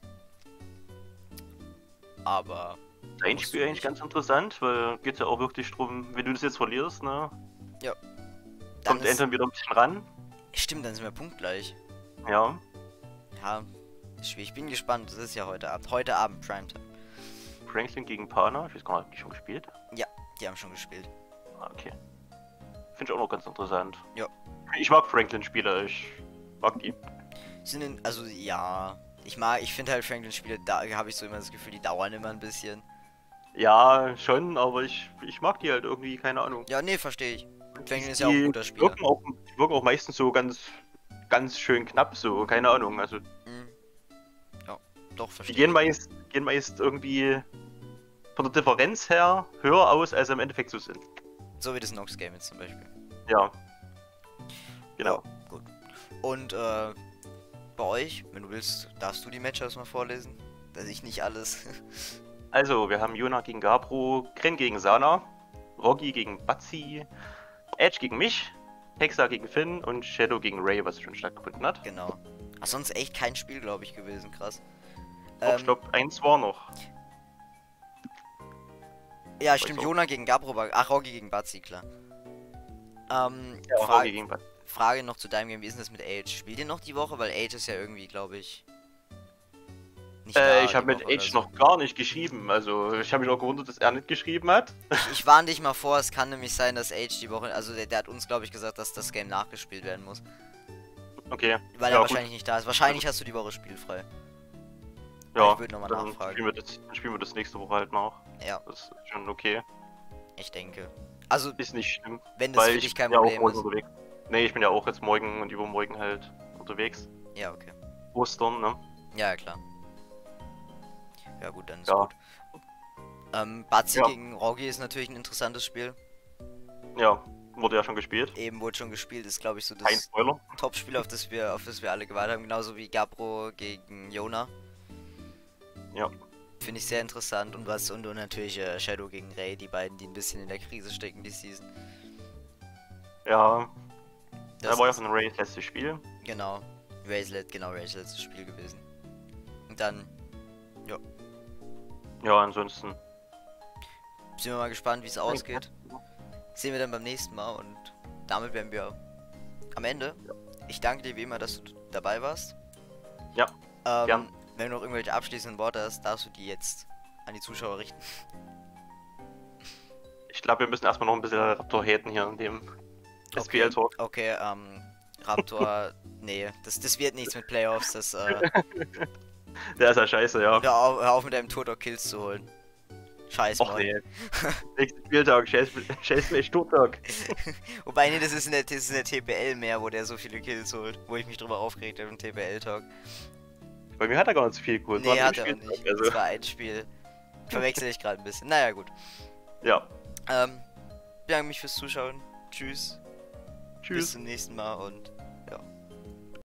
A: Aber
B: Ein
A: musst
B: Spiel
A: du
B: eigentlich
A: nicht.
B: ganz interessant, weil geht ja auch wirklich drum, wenn du das jetzt verlierst, ne?
A: Dann
B: Kommt Anton wieder ein bisschen ran.
A: Stimmt, dann sind wir punktgleich.
B: Ja.
A: Ja, ist schwierig. Ich bin gespannt, das ist ja heute Abend Primetime.
B: Franklin gegen Pana, ich weiß gar nicht, haben die schon gespielt?
A: Die haben schon gespielt.
B: Ah, okay. Finde ich auch noch ganz interessant.
A: Ja.
B: Ich mag Franklin-Spiele, ich mag die.
A: Also ja, ich finde halt Franklin-Spiele, da habe ich so immer das Gefühl, die dauern immer ein bisschen.
B: Ja, schon, aber ich mag die halt irgendwie, keine Ahnung.
A: Ja, nee, verstehe ich. Franklin ist
B: Die
A: ja auch ein guter Spieler.
B: wirken auch meistens so ganz schön knapp, so, keine Ahnung. Also,
A: Mhm. Ja, doch,
B: die
A: verstehe
B: gehen meist irgendwie von der Differenz her höher aus, als sie im Endeffekt so sind.
A: ich. So wie das Nox-Game jetzt zum Beispiel.
B: Ja. Genau.
A: Ja, gut. Und bei euch, wenn du willst, darfst du die Matchups mal vorlesen? Dass ich nicht alles.
B: Also, wir haben Jona gegen Gabro, Kren gegen Sana, Rogi gegen Batzi, Edge gegen mich, Hexa gegen Finn und Shadow gegen Ray, was schon stattgefunden hat.
A: Genau. Ach, sonst echt kein Spiel, glaube ich, gewesen. Krass.
B: Ich glaube, eins war noch.
A: Ja, stimmt.
B: auch.
A: Jona gegen Gabro. Ach, Rogi gegen Batzi, klar.
B: Ja, Rogi gegen Batzi.
A: Frage noch zu deinem Game, wie ist denn das mit Age? Spielt ihr noch die Woche? Weil Age ist ja irgendwie, glaube ich, nicht da
B: Ich habe
A: die
B: mit
A: Woche oder
B: Age
A: so.
B: noch gar nicht geschrieben. Also, ich habe mich auch gewundert, dass er nicht geschrieben hat.
A: Ich warne dich mal vor, es kann nämlich sein, dass Age die Woche, also der hat uns, glaube ich, gesagt, dass das Game nachgespielt werden muss.
B: Okay.
A: Weil
B: Ja,
A: er
B: gut.
A: wahrscheinlich nicht da ist. Wahrscheinlich hast du die Woche spielfrei.
B: Ja,
A: Ich würde nochmal
B: dann
A: nachfragen.
B: spielen wir das nächste Woche halt noch.
A: Ja,
B: Das ist schon okay.
A: ich denke. Also,
B: Ist nicht schlimm.
A: wenn das
B: Weil
A: für
B: ich
A: dich kein
B: bin ja auch
A: Problem
B: morgen
A: ist.
B: unterwegs. Nee, ich bin ja auch jetzt morgen und übermorgen halt unterwegs.
A: Ja, okay.
B: Ostern, ne?
A: Ja, klar. Ja, gut, dann ist
B: Ja.
A: gut. Batzi
B: Ja.
A: gegen Rogi ist natürlich ein interessantes Spiel.
B: Ja, wurde ja schon gespielt.
A: Eben wurde schon gespielt, ist glaube ich so
B: Kein
A: das
B: Spoiler.
A: Top-Spiel, auf das wir alle gewartet haben, genauso wie Gabro gegen Jona.
B: Ja.
A: Finde ich sehr interessant und natürlich Shadow gegen Ray, die beiden, die ein bisschen in der Krise stecken, die Season.
B: Ja,
A: Das
B: da war ja
A: ist-
B: von Ray das letzte Spiel.
A: Genau. Rays letztes Spiel gewesen. Und dann
B: Ja, ansonsten.
A: sind wir mal gespannt, wie es ausgeht. Sehen wir dann beim nächsten Mal und damit wären wir am Ende. Ich danke dir wie immer, dass du dabei warst.
B: Ja, gern.
A: Wenn du noch irgendwelche abschließenden Worte hast, darfst du die jetzt an die Zuschauer richten.
B: Ich glaube, wir müssen erstmal noch ein bisschen Raptor haten hier in dem SPL-Talk.
A: Okay, Raptor, nee, das wird nichts mit Playoffs,
B: Der ist ja scheiße, ja.
A: hör auf mit deinem Turtok Kills zu holen. Scheiß
B: Och
A: Mann.
B: nee. Nächsten Spieltag, scheiß mich Turtok.
A: Wobei, nee, das ist in der TPL mehr, wo der so viele Kills holt. Wo ich mich drüber aufgeregt habe im TPL-Talk.
B: Bei mir hat er gar nicht so viel geholt.
A: Nee,
B: War
A: hat
B: nur
A: er
B: ein
A: auch nicht.
B: Spieltag,
A: Das war ein Spiel. Verwechsel ich gerade ein bisschen. Naja, gut.
B: Ja,
A: Bedanke mich fürs Zuschauen. Tschüss. Bis
B: tschüss.
A: zum nächsten Mal und